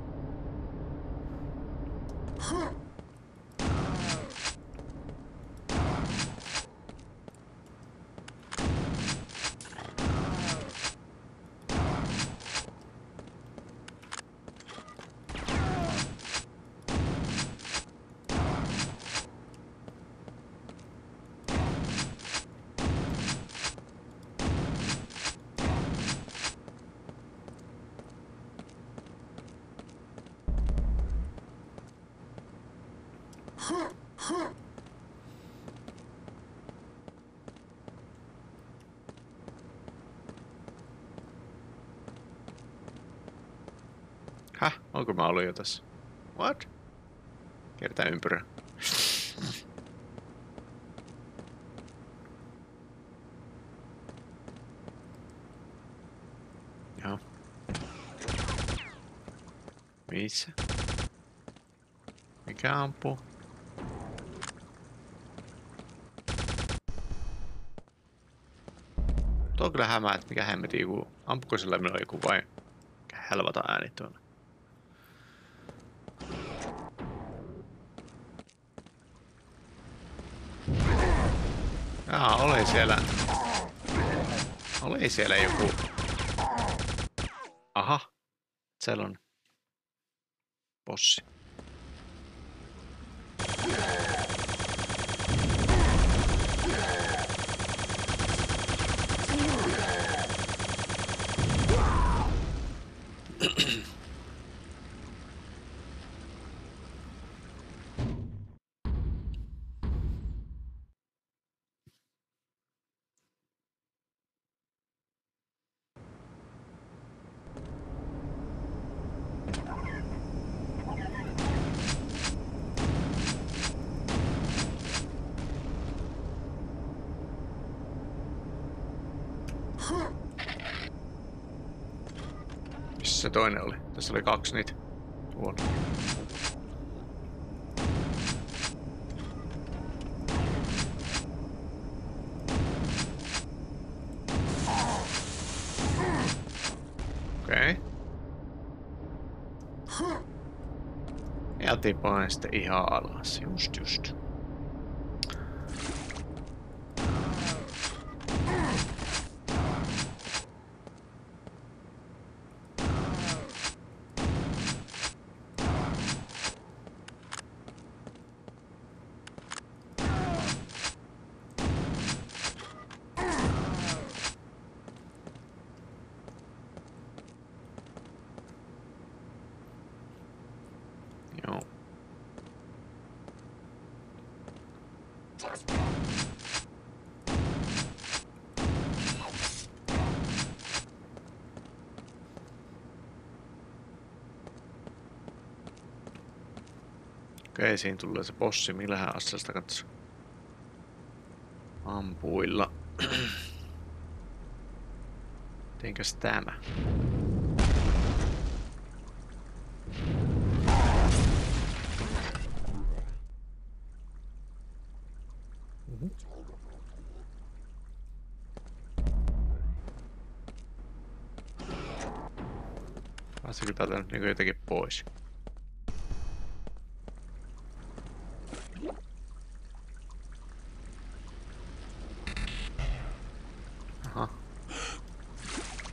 A: Häh? Onko mä ollut jo tässä? What? Kiertää ympyrää. Joo. Missä? Mikä ampuu? Tuo on kyllä hämää, että mikä hemmetin joku... Ampuko sillä minua joku vai... Mikä helvata ääni tuonne? Jaa, oli siellä... Oli siellä joku... Aha. Siellä on... Bossi. Missä se toinen oli? Tässä oli kaksi niitä. Tuolla. Okei. Okay. Ja tipoin sitten ihan alas. Just just. Joo. Okei, siinä tulee se bossi. Millähän assasta katso? Ampuilla. Teinkäs tämä? Pääsikö täältä nyt niinku jotenkin pois? Aha.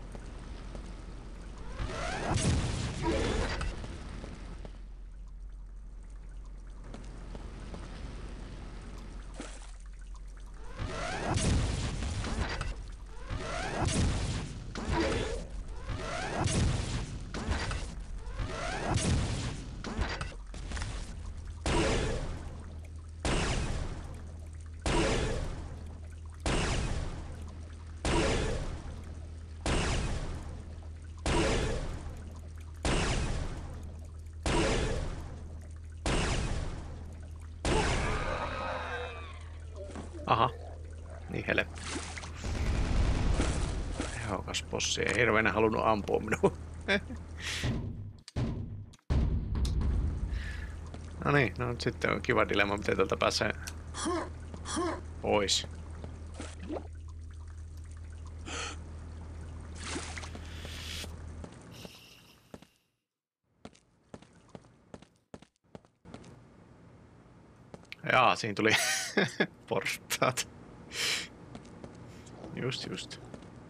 A: Aha, niin helppo. Tehokas bossi, ei hirveänä halunnut ampua minua. No niin, no nyt sitten on kiva dilemma, miten tältä pääsee pois. Jaa, siinä tuli portaat. Just, just.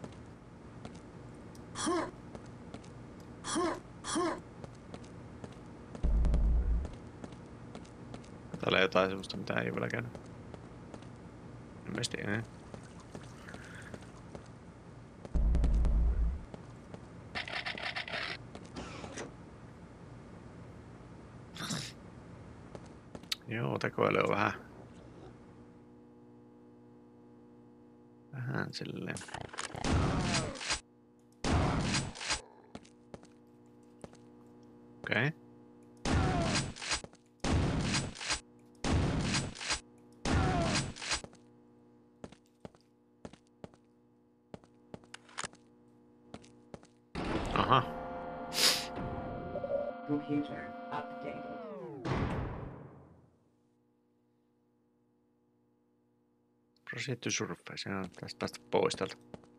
A: Täällä jotain semmoista, mitä ei ole vielä käynyt. Ilmeisesti ei. Joo, tekoäly on vähän... Vähän silleen. Okei. Okay. Aha.
B: Computer updated.
A: Proceed to surface. Joo, tästä päästä pois täältä.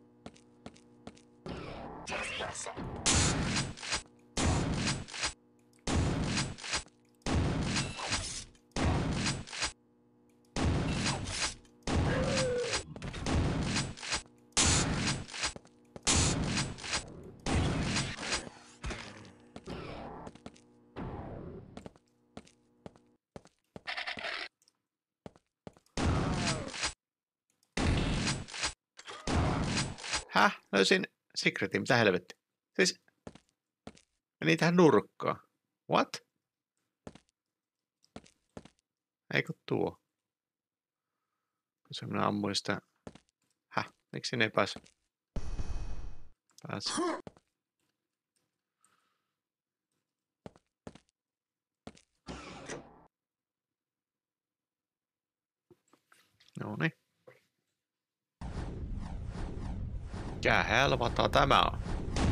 A: Häh? Löysin secretin, mitä helvetti? Siis... Meni tähän nurkkaan. What? Eikö tuo? Se minä ammuin sitä... Häh? Miksi sinne ei pääse? Pääse. Noniin. Mikä helvata tämä on?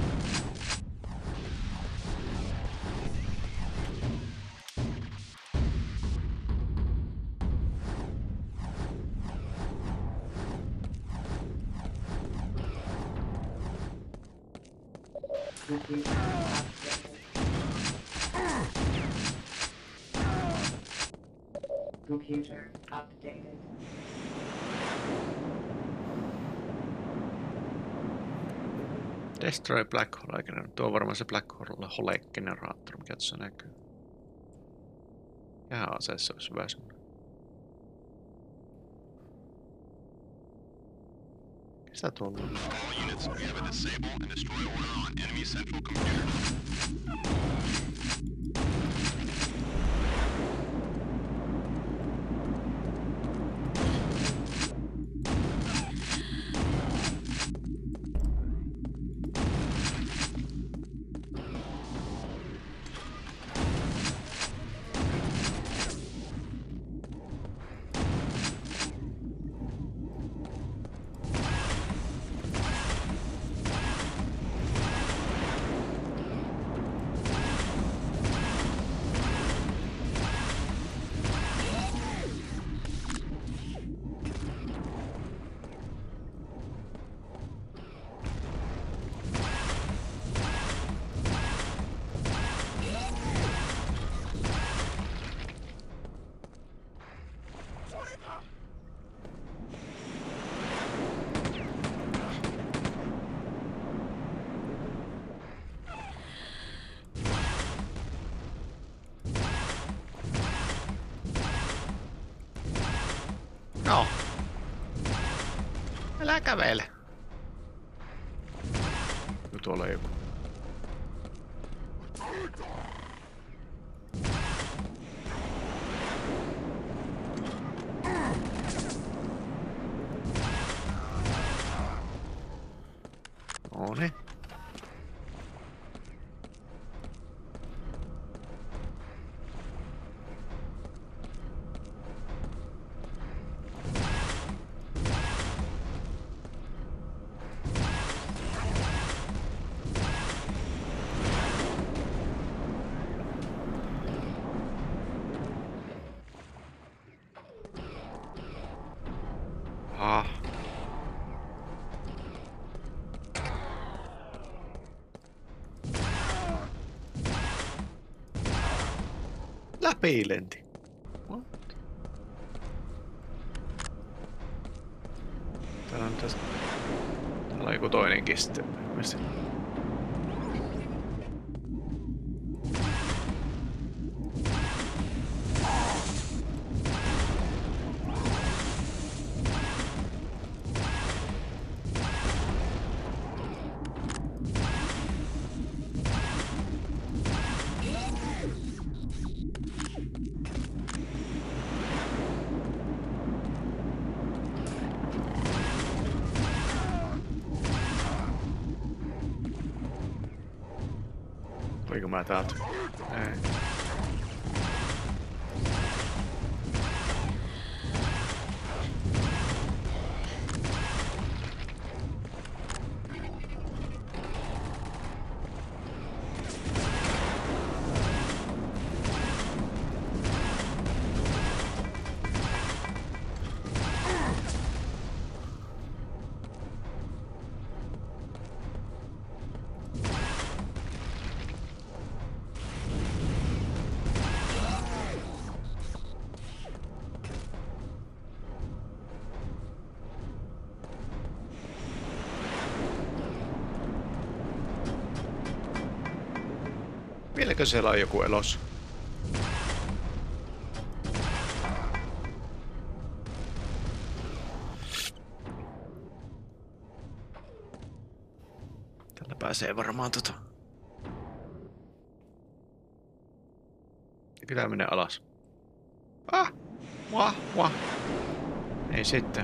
B: Computer updated. Computer updated.
A: Destroy Black Hole Generator. Tuo on varmaan se Black Hole Generator, mikä tuossa näkyy. Jää aseessa olisi hyvä semmoinen. Mitä tuolla on?
D: All units, we have a disable and destroy order on enemy central computer.
A: No. Älä kävele. No tuolla on joku. Noniin. läpi lenti. What? Täällä on tästä... Täällä on joku toinenkin sitten. Mistä? Tuliko mä täältä? Ei. Vieläkö siellä on joku elossa? Tällä pääsee varmaan tota. Kyllä menee alas. Ah! Wah! Wah! Ei sitten.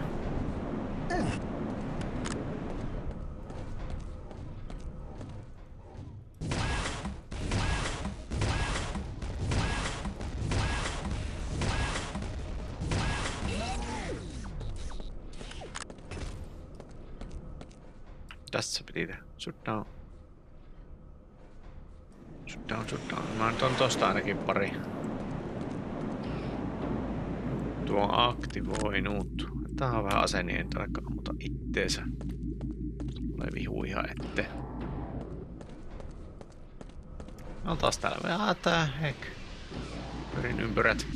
A: Tässä piti tehdä. Shoot down. Shoot down, shoot down. Mä nyt on tosta ainakin pari. Tuo on aktivoinut. Tää on vähän ase, niin en tarkka ammuta itteensä. Tulee vihu ihan ette. No taas täällä. Jaa, tää heck. Pyrin ympyrät.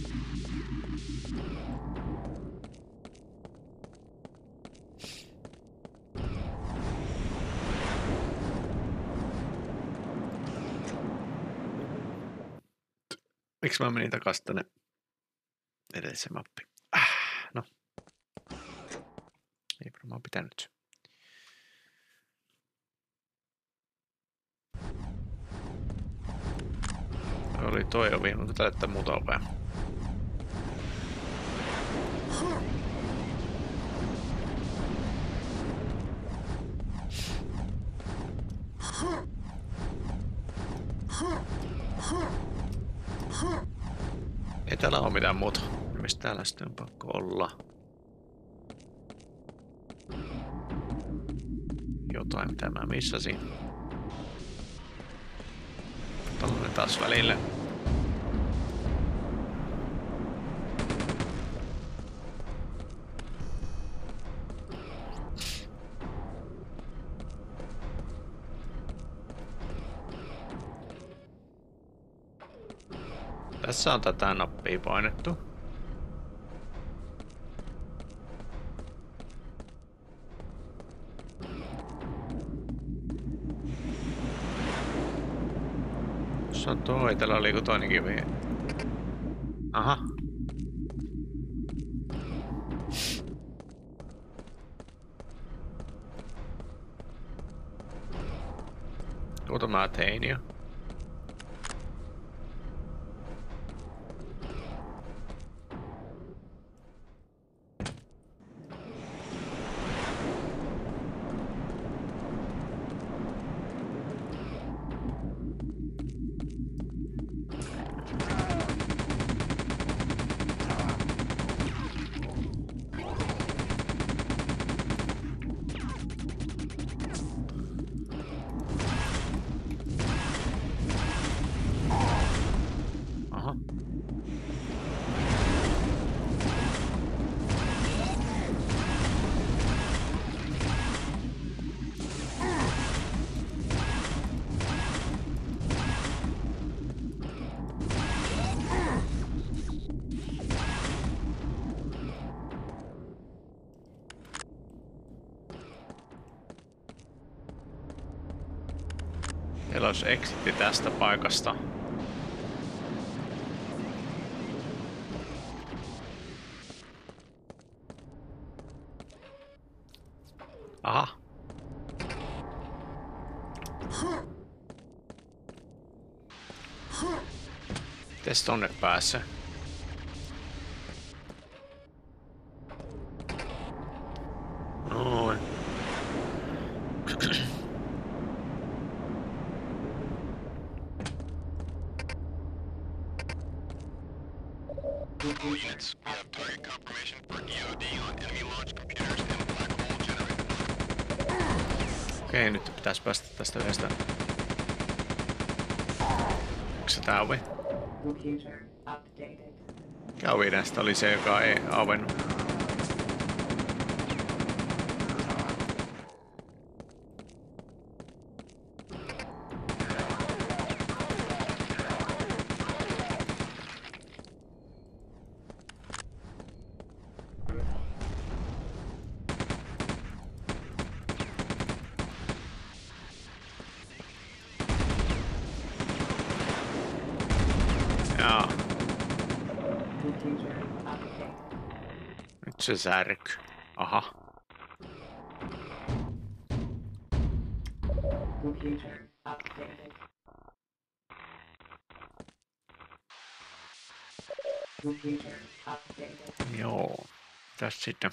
A: Miksi mä menin takas tänne edelliseen mappiin? Ah, no. Ei varmaan pitänyt. Oli toi ovi, onko tällä muuta ovea? Ei täällä ole mitään muuta. Mistä täällä sitten on pakko olla? Jotain mitä mä missasin. Tällainen taas välille. Tässä on tätä nappia painettu. Tuossa on toi, täällä oli joku toinen kivi. Aha. Tuota mä tein jo. Teillä olisi exitti tästä paikasta. Aha. Mites tonne pääsee? Noin.
D: All units, we have target confirmation for E O D on enemy launch computers and black hole generator.
A: Okei, nyt pitäisi päästä tästä yhdestä. Onko se tää ovi?
B: Computer updated.
A: Mikä ovi näistä oli se, joka ei avennut? Jaa,
B: Computer updated.
A: nyt se särky. Aha.
B: Computer updated. Computer updated.
A: Joo. Tässä sitten.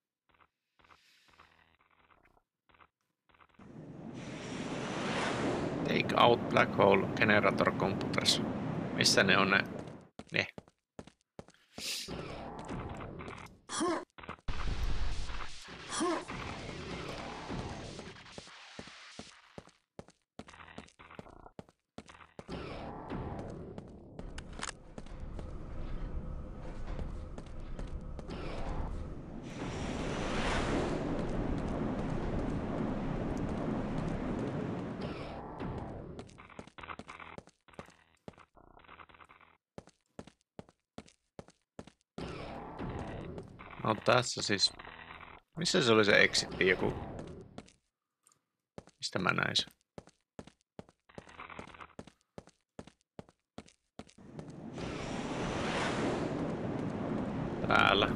A: Take out black hole generator computers. Missä ne on ne? Ne. No tässä siis. Missä se oli se exitti joku? Mistä mä näin sen? Täällä.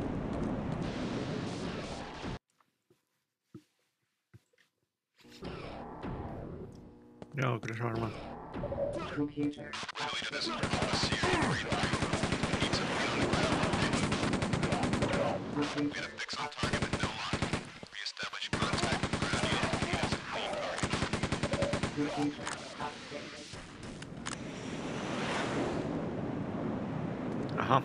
A: Joo, kyllä se varmaan.
B: Computer
D: Friendly to this is Alpha Sierra Green Line. Need some feet on the ground.
B: computer
D: Get a fix on target with no lock. Reestablish contact with ground unit units and main target.
B: computer updated.
A: Aha.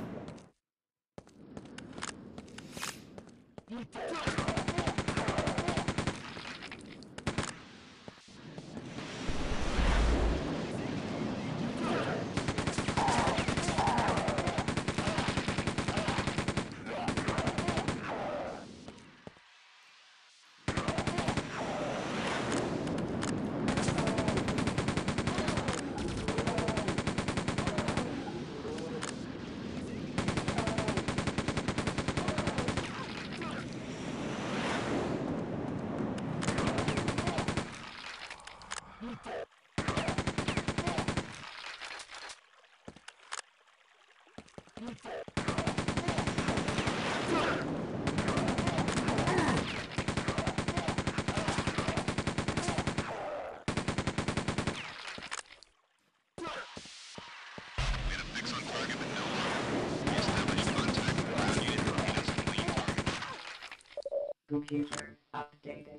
D: Get a fix on target with no lock. Reestablish contact with ground unit units and main target.
B: Computer updated.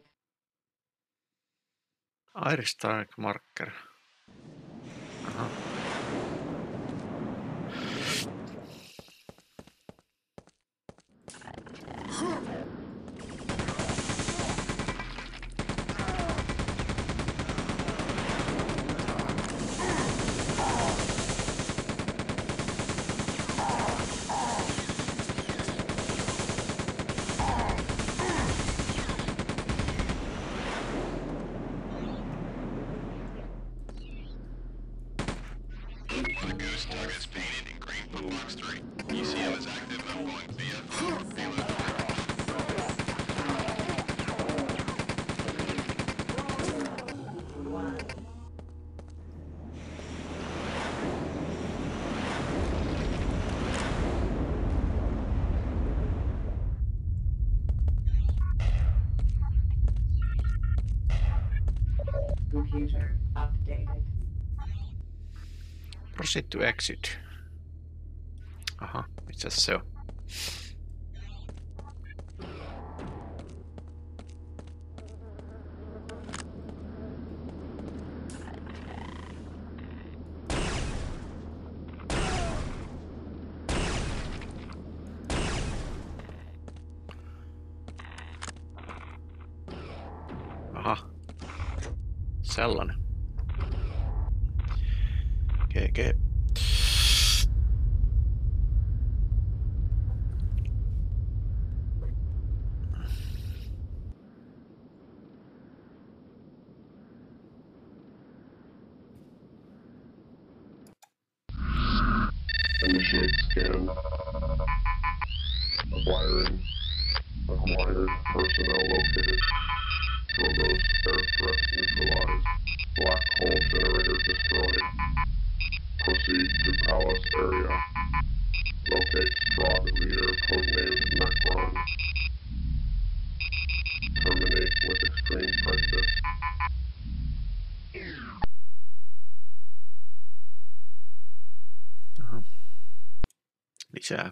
A: Iris Strike Marker. Aha.
D: Goose target is painted in green for box three. E C M is active and I'm going via payload.
B: One. Computer updated.
A: Proceed to exit. Aha, itse asiassa se on. Aha. Sellainen. G G.
C: Initiate scan. Acquiring. Acquired. Personnel located. Drogos air threat neutralized. Black hole generator destroyed. Proceed to palace area. Locate Strahd leader codenamed Macron. Terminate with extreme prejudice.
A: Aha. Lisää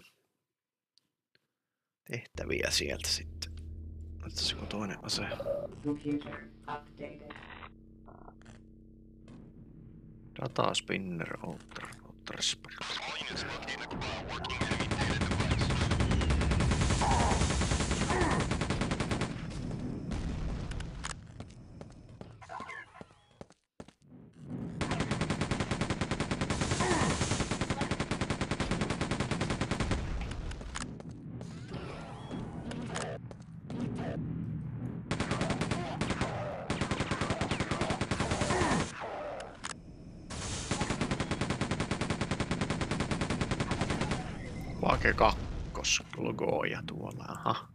A: tehtäviä sieltä sitten. Ottaisiko toinen ase?
B: Computer updated.
A: Data spinner outer outer spinner.
D: All units locate a uh, working enemy data device.
A: Vake kakkos logoja tuolla, aha.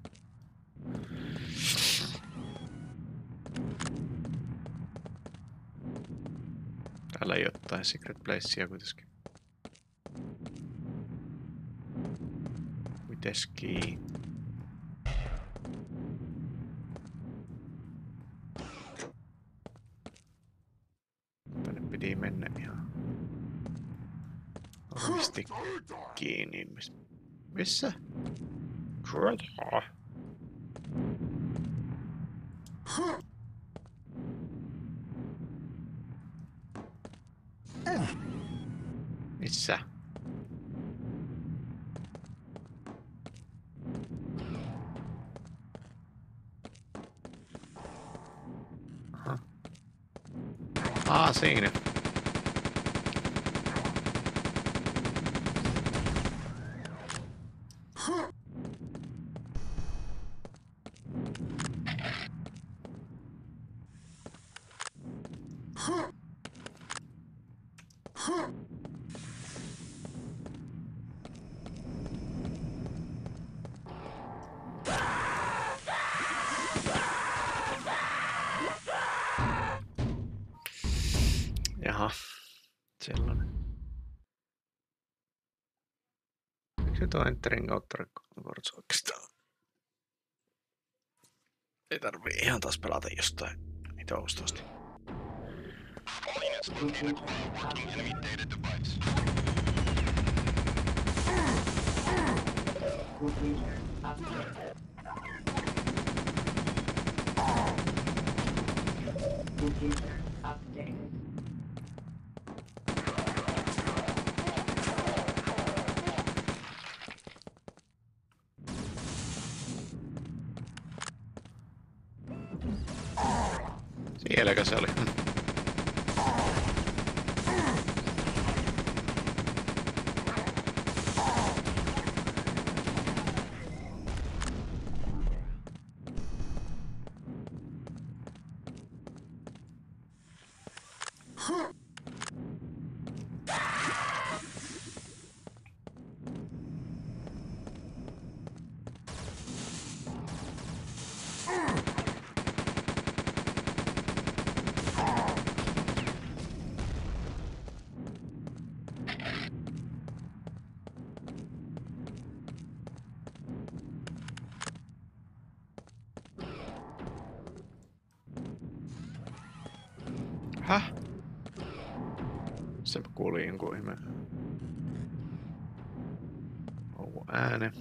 A: Täällä ei jotain secret placea kuitenkin. Kuitenkin. Tänne piti mennä ihan varmasti kiinni. Missä? Kyllä. Missä? Aha. Aa, siinä. Jaha, sellainen. Miksi tuo entering outer records oikeastaan? Ei tarvii ihan taas pelata jostain niitä oustosti.
D: All units locate a uh, working enemy data device.
B: Computer updated. Computer updated.
A: Sielläkö se oli? Häh? Se kuuli jonkun ihme. Onko ääne?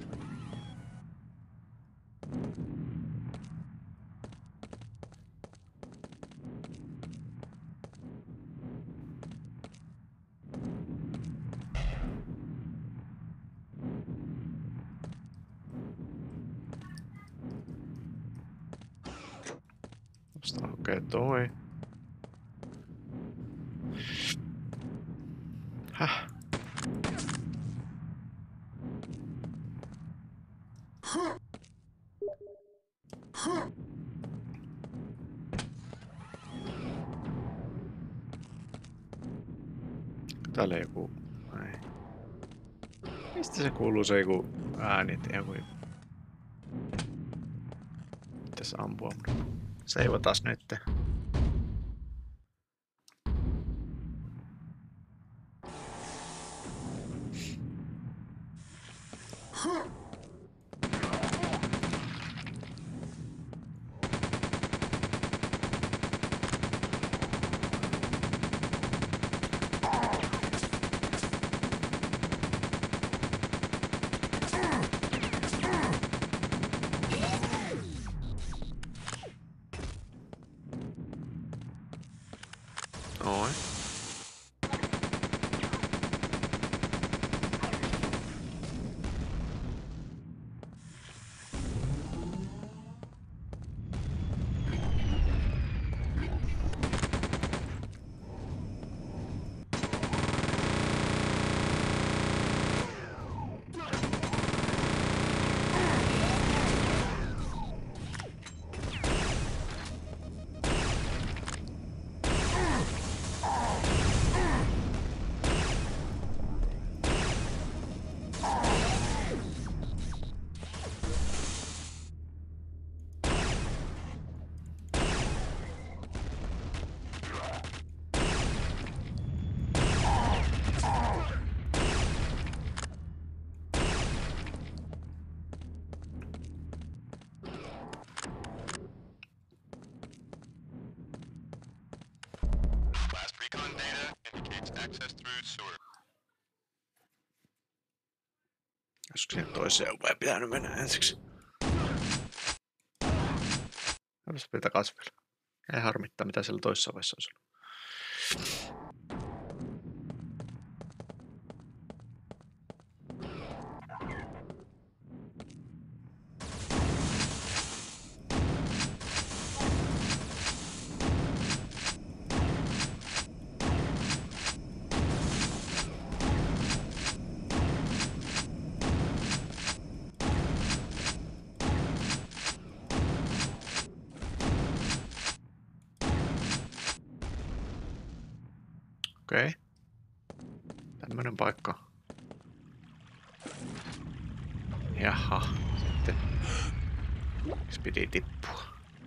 A: Musta okei toi. Häh? Täällä joku... Ei. Mistä se kuuluu se joku ääni, että joku... Mitäs ampua? Seivataan nyt. Noin.
D: Last recon data indicates access through sewer.
A: Olisiko sinne toiseen oveen pitänyt mennä ensiksi? Haluaisin pitää kasvilla. Ei harmittaa, mitä siellä toisessa ovessa olisi ollut. Okei. Tämmönen paikka. Jaha, sitten. Miksi piti tippua?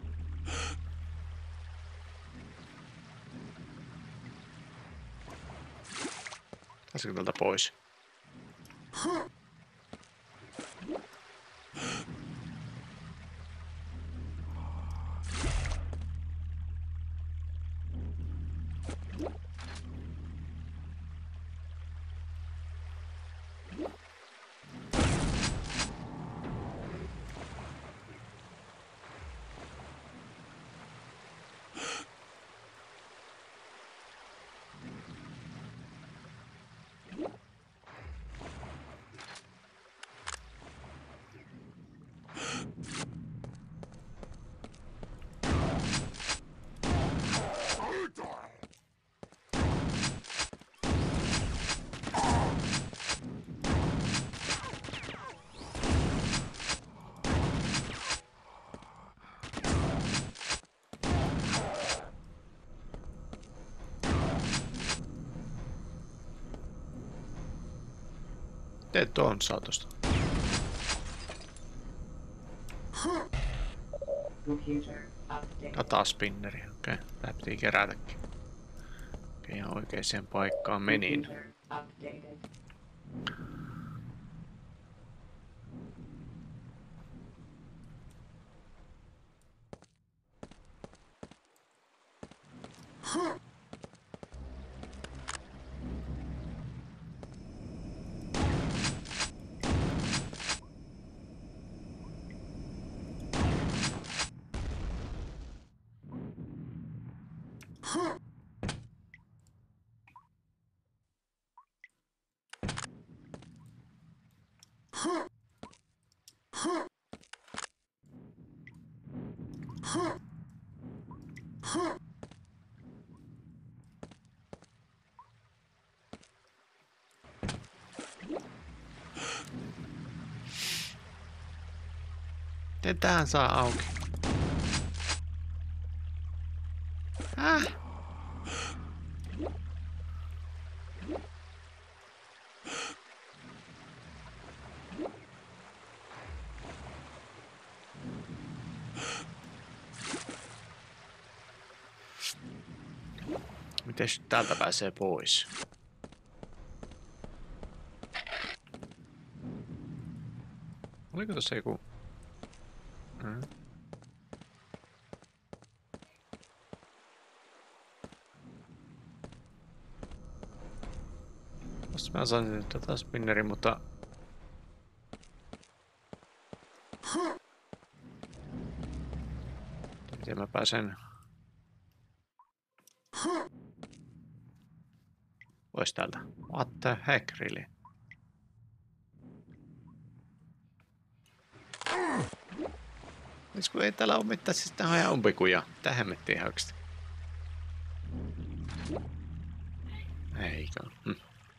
A: Pääsikö tältä pois? Teet tuon saatosta.
B: Computer update.
A: Dataspinneri, okei. Okay. Tää piti kerätäkin. Okei, okay, ihan oikeaan paikkaan menin.
B: Computer updated.
A: Miten tähän saa auki? Häh? Mites täältä pääsee pois? Oliko tossa joku... Hmm. Tosta mä saisin tätä spinnerin, mutta... Miten mä pääsen... Pois täältä. What the heck, really? Siis kun ei täällä ole mitään, siis tää on ihan umpikuja. Tää hemmettiin ihan oikeesti. Eikö? Hm.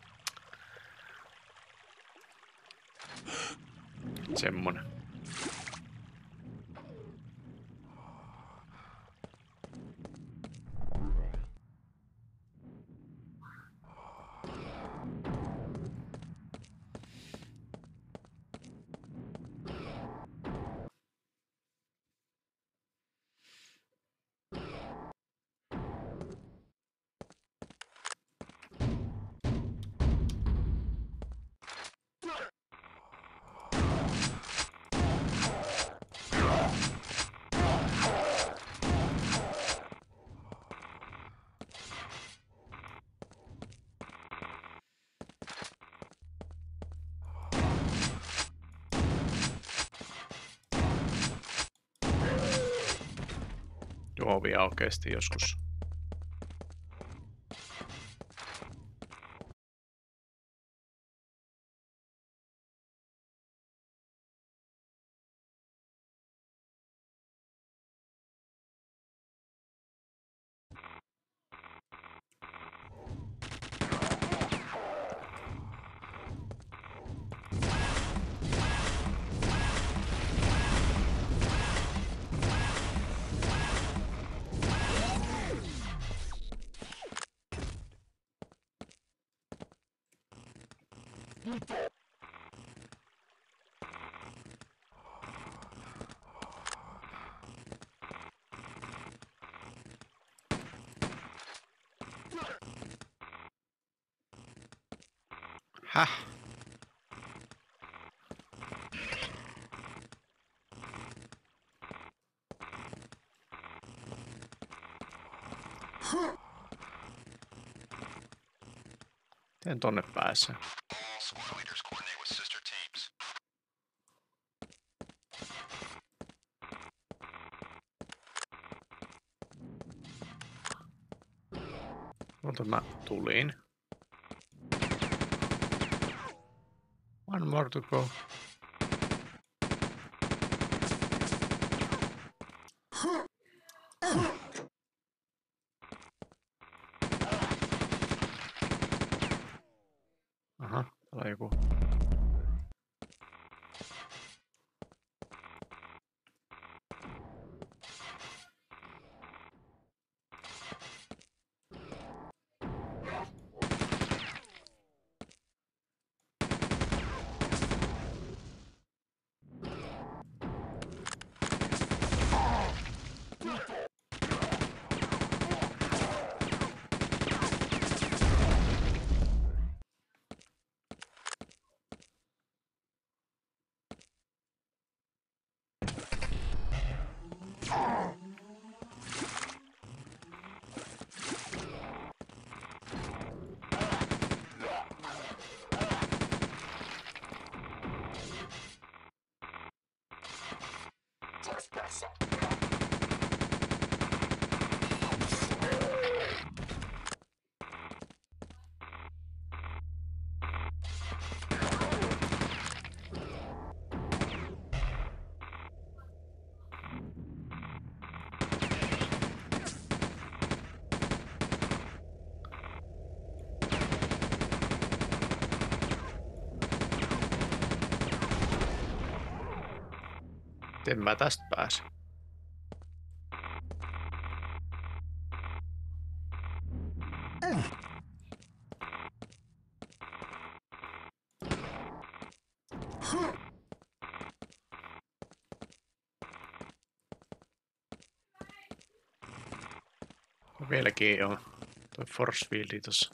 A: Semmonen. Tuo ovi aukeasti joskus. Häh? Miten tonne pääsee?
D: All squad leaders coordinate with sister teams.
A: Mutta mä tulin. One more to go. Aha, täällä on joku. Miten mä tästä pääsen? Vieläkin on toi force fieldi tossa.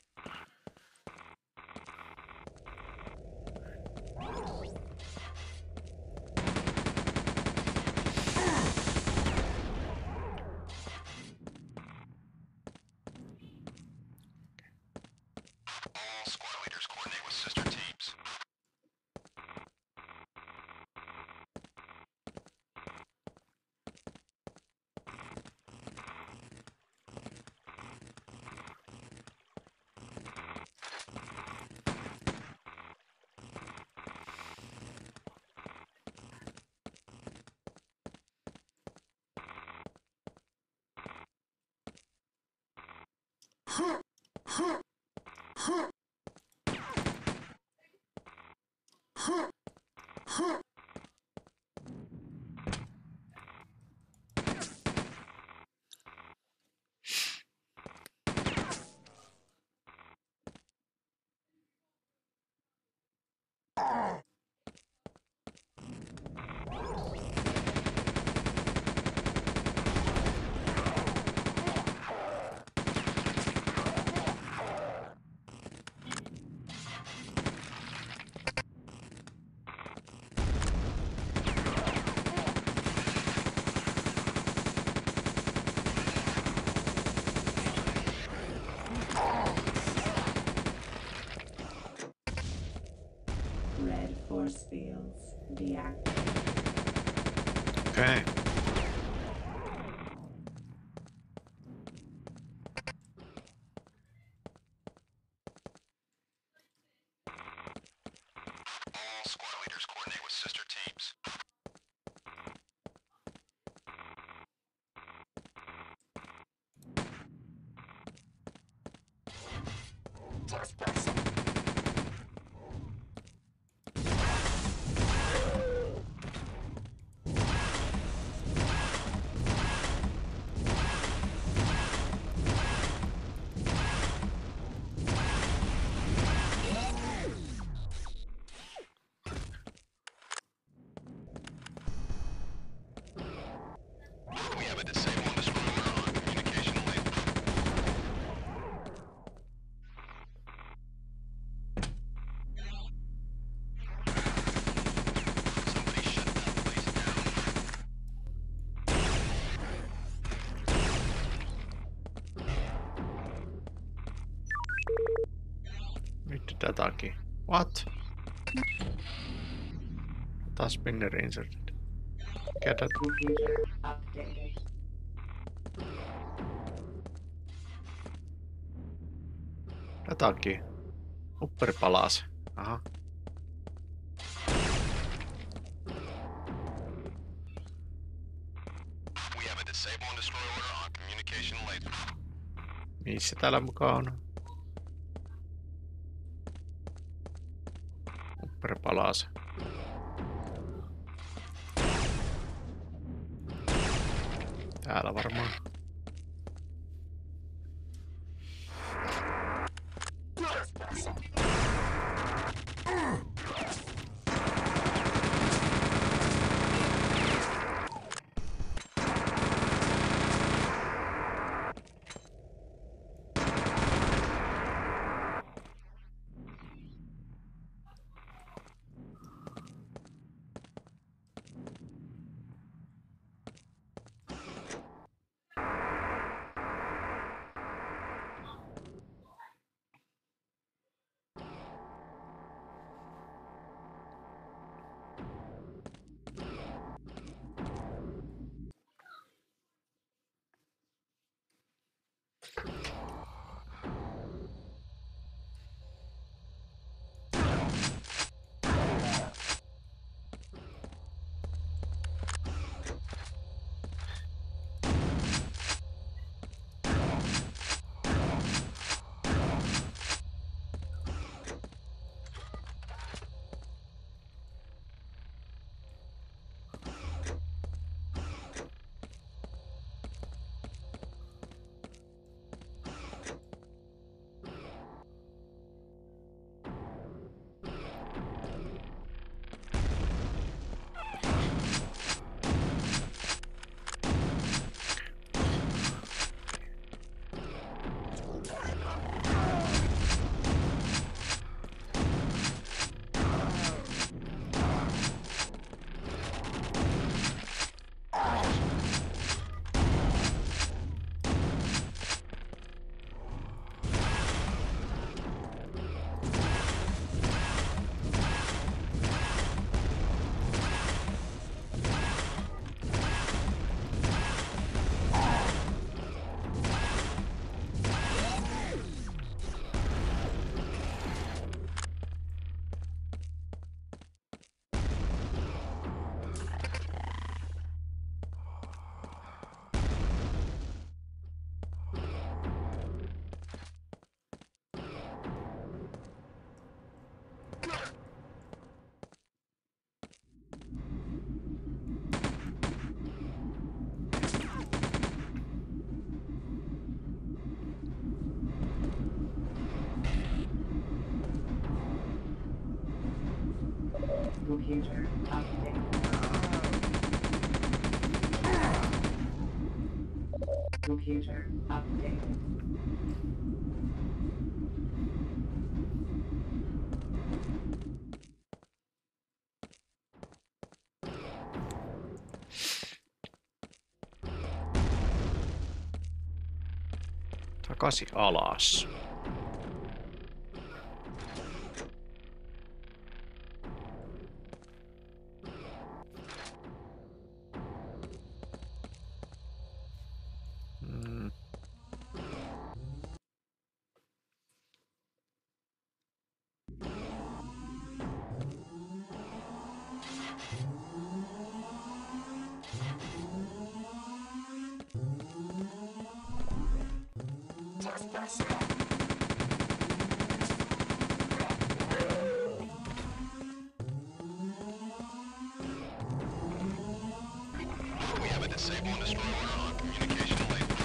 D: All squad leaders coordinate with sister teams.
B: Red force fields deactivated.
A: Okei. Okay.
D: All squad leaders coordinate with sister teams. We have a disable and destroy order on communication link. Somebody shut that place down.
A: Nyt tätäkin. What? Taas spinner inserted. Get that.
B: Computer updated.
A: Jotakin. Upperi palas. Aha.
D: We have a disable and destroy order on communication laser.
A: Missä täällä mukaan on? Upperi palas. Täällä varmaan.
B: Computer update. Computer updated.
A: Takaisin alas. Mm.
D: We have a disable and destroy order on communication laser.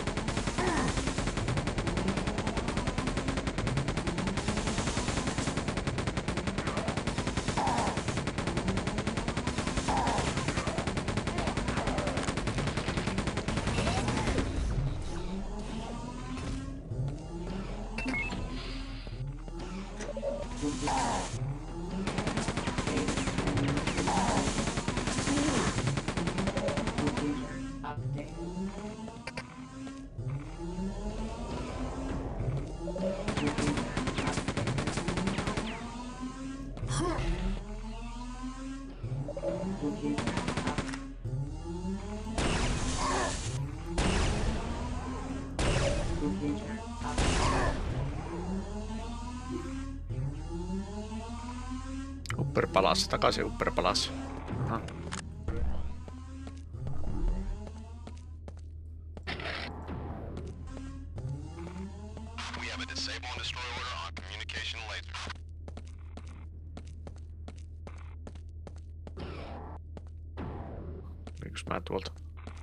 B: Computer updated. Computer up. Computer up.
A: Upper palas, takaisin upper palas. Aha.
D: We have a disable and destroy order on communication laser.
A: Yks mä tuolta?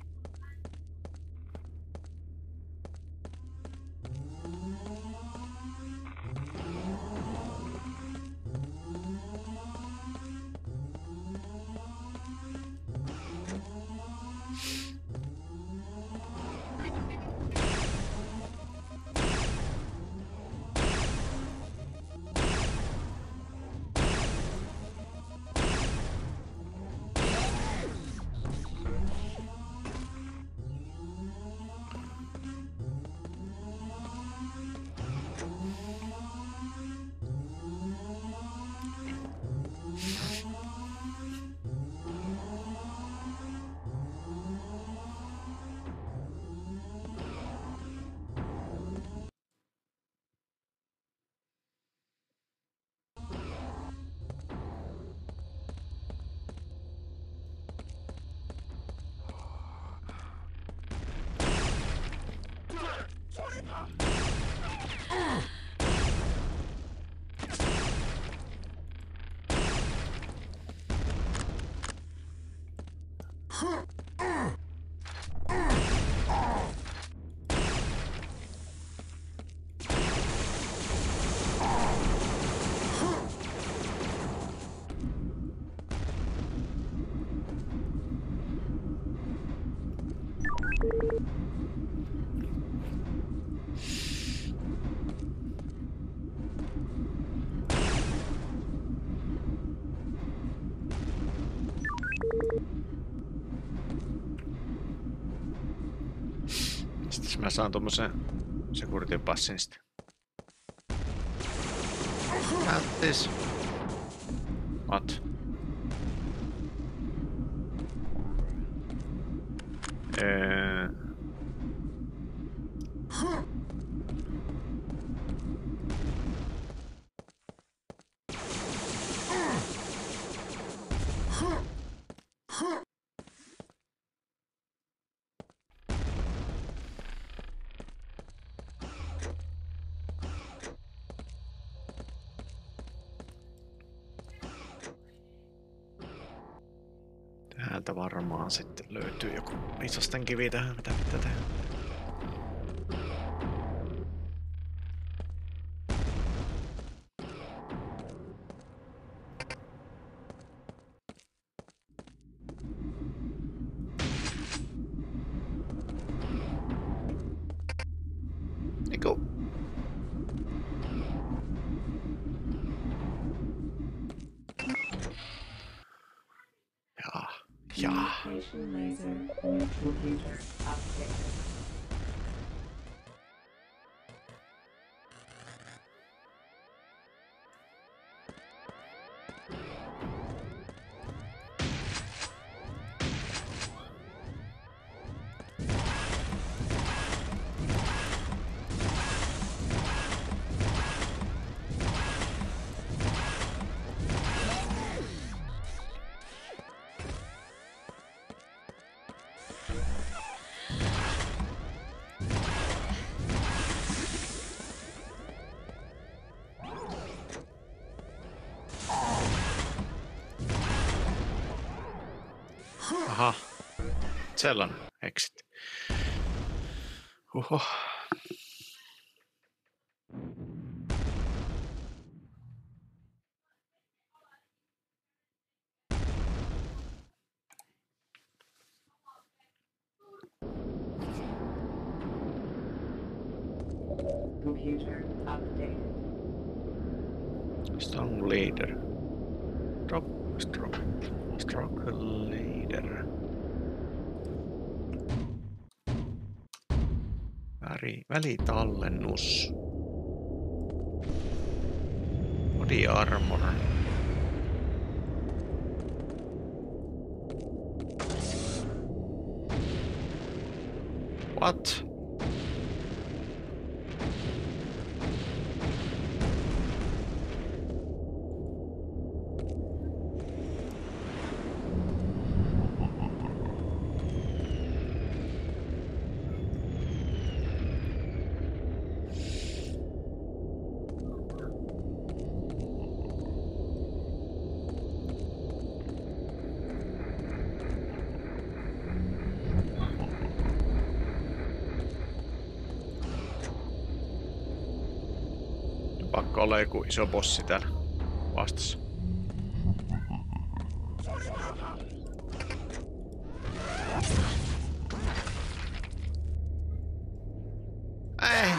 A: Sitten mä saan tommosen security passin sitten. Got this. What? Eee... Täältä varmaan sitten löytyy joku viisasten kivi tähän, mitä pitää tehdä.
B: Communication laser computer updated.
A: Aha. Sellainen exit. Uho.
B: Computer updated.
A: Strong leader. Strong, strong, strong leader. Väri, välitallennus. Body armor. What? Pakko olla joku iso bossi täällä vastassa. Ei.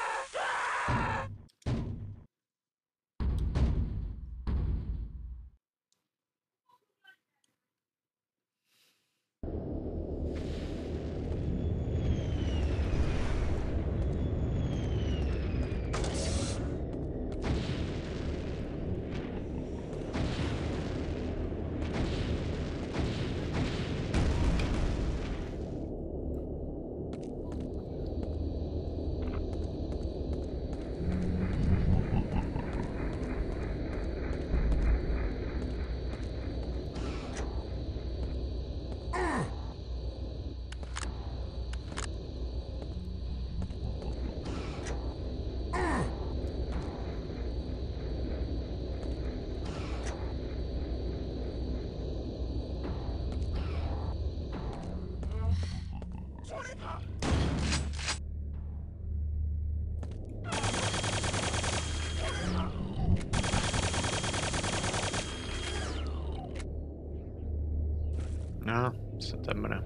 A: No, se on tämmönen.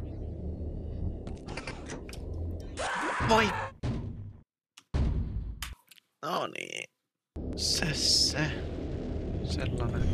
A: Voi! No niin. Se se. Sellainen.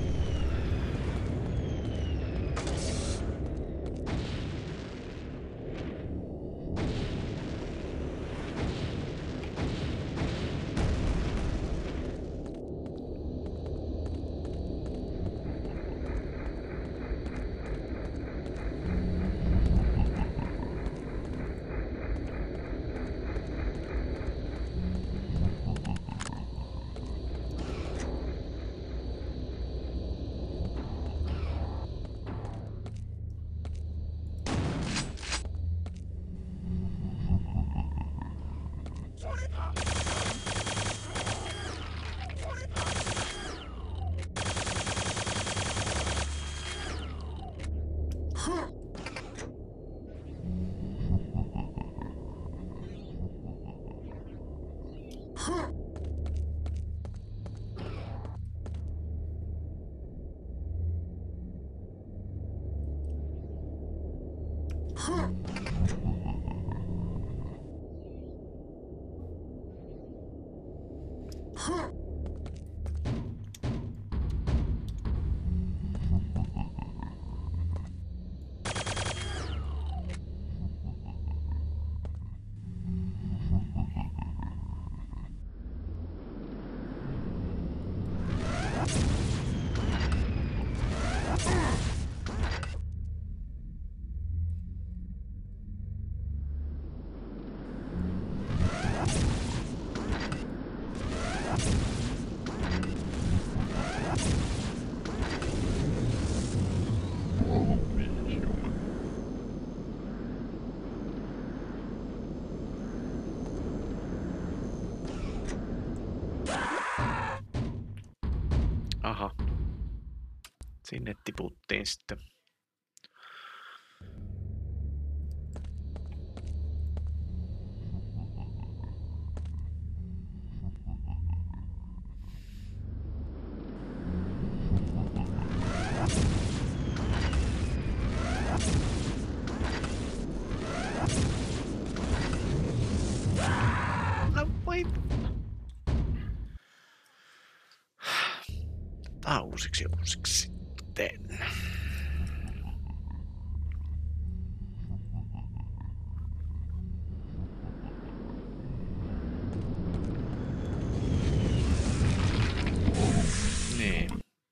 A: Sinne tiputtiin sitten. No voi. Tää on uusiksi uusiksi sitten. Niin.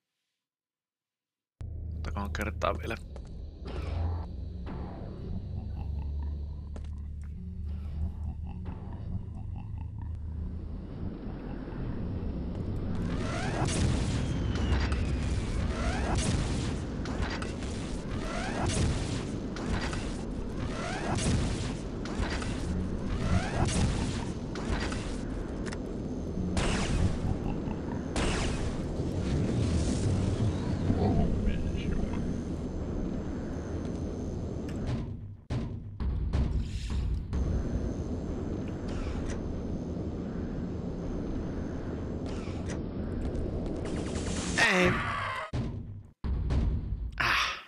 A: Ottakoon kertaa vielä. Ei. Ah.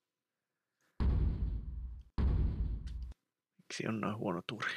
A: Miksi on noin huono turi?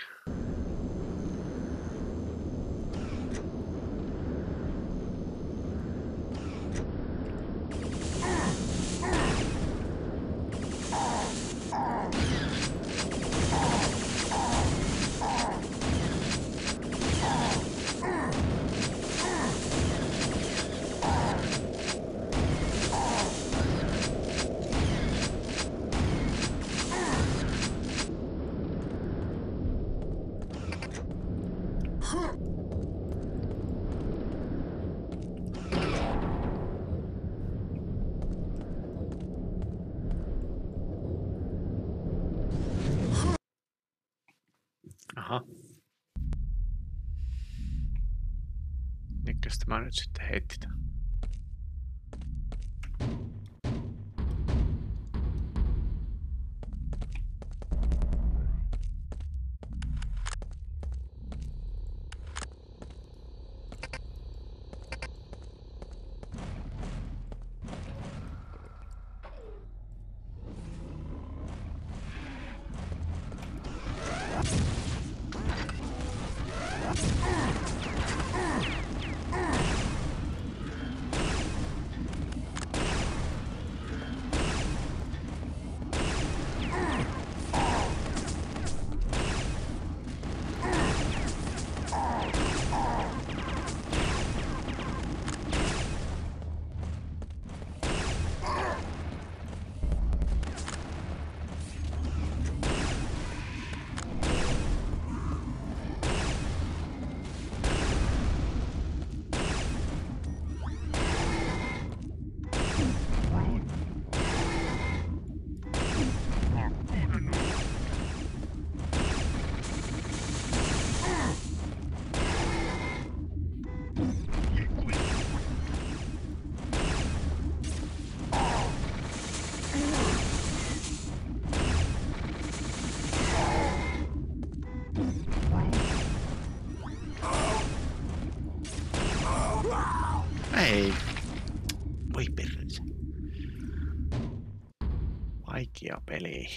A: Aha. Mikäs tämä nyt sitten heitti tän? Ei. Voi perse. Vaikea peli.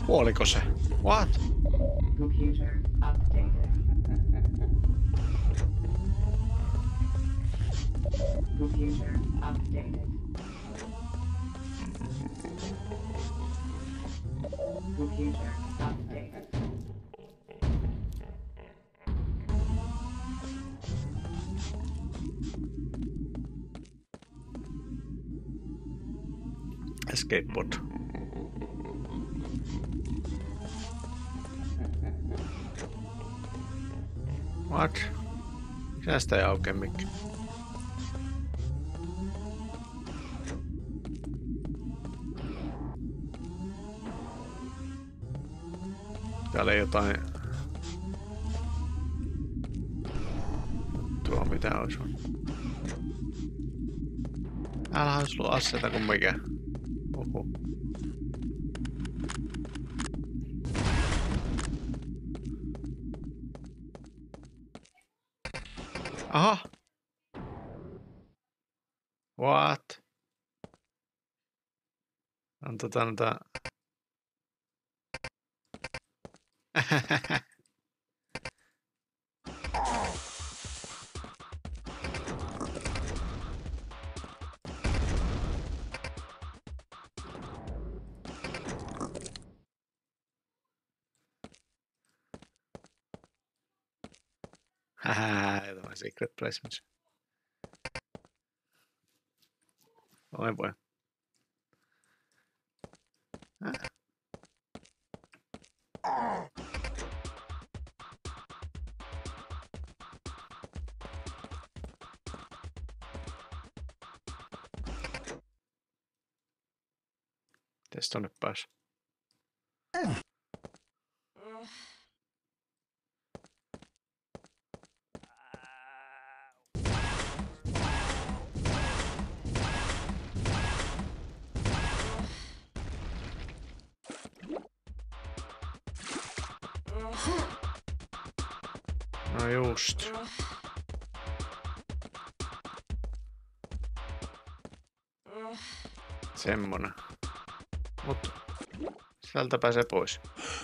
A: Kuoliko se? What?
B: Computer updated. Computer updated. Computer updated.
A: Escape pod. What? Mikä sitä ei aukea mikään? Täällä ei jotain... Tuo mitä olisi on. Älä olisi ollut asseita kuin mikä. Oho. Aha! What? On tota noita... Haha, tämä secret placement. Oi voi. Äh. Mites tonne pääs? No just. Semmonen. Mut sieltä pääsee pois.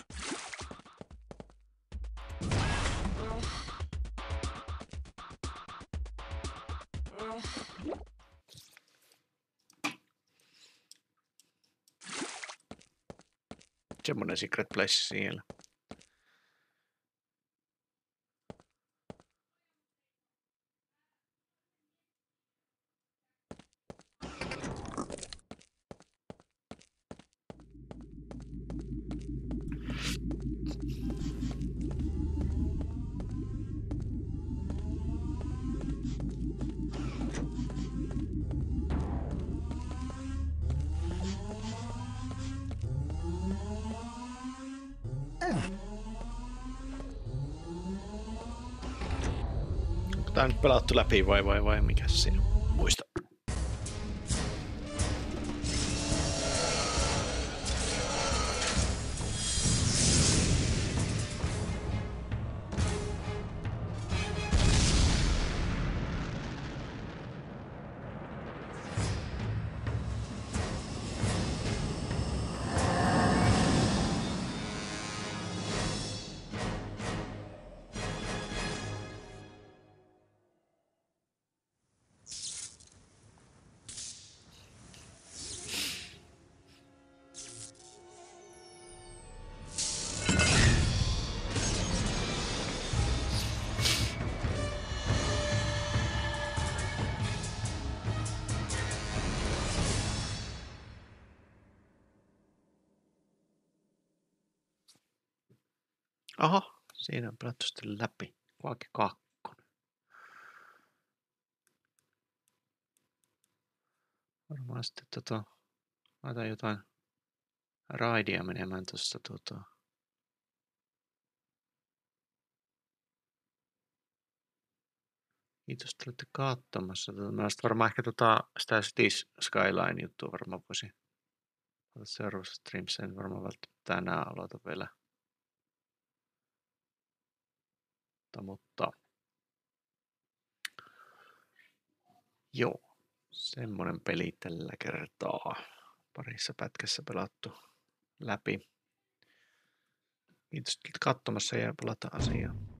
A: Semmonen secret place siellä. Onko tää nyt pelattu läpi vai vai vai mikä se siinä on? Muista. Aha, siinä on pelattu sitten läpi. Quake kakkonen. Varmaan sitten tota... Laitan jotain raidia menemään tuosta tota... Kiitos, että olette katsomassa. Mä olisin varmaan ehkä tota, sitä Cities Skyline-juttua varmaan voisin aloita seuraavassa streamissa. En varmaan välttämättä tänään aloita vielä. Mutta joo, semmonen peli tällä kertaa. Parissa pätkässä pelattu läpi. Kiitos katsomassa ja palataan asiaan.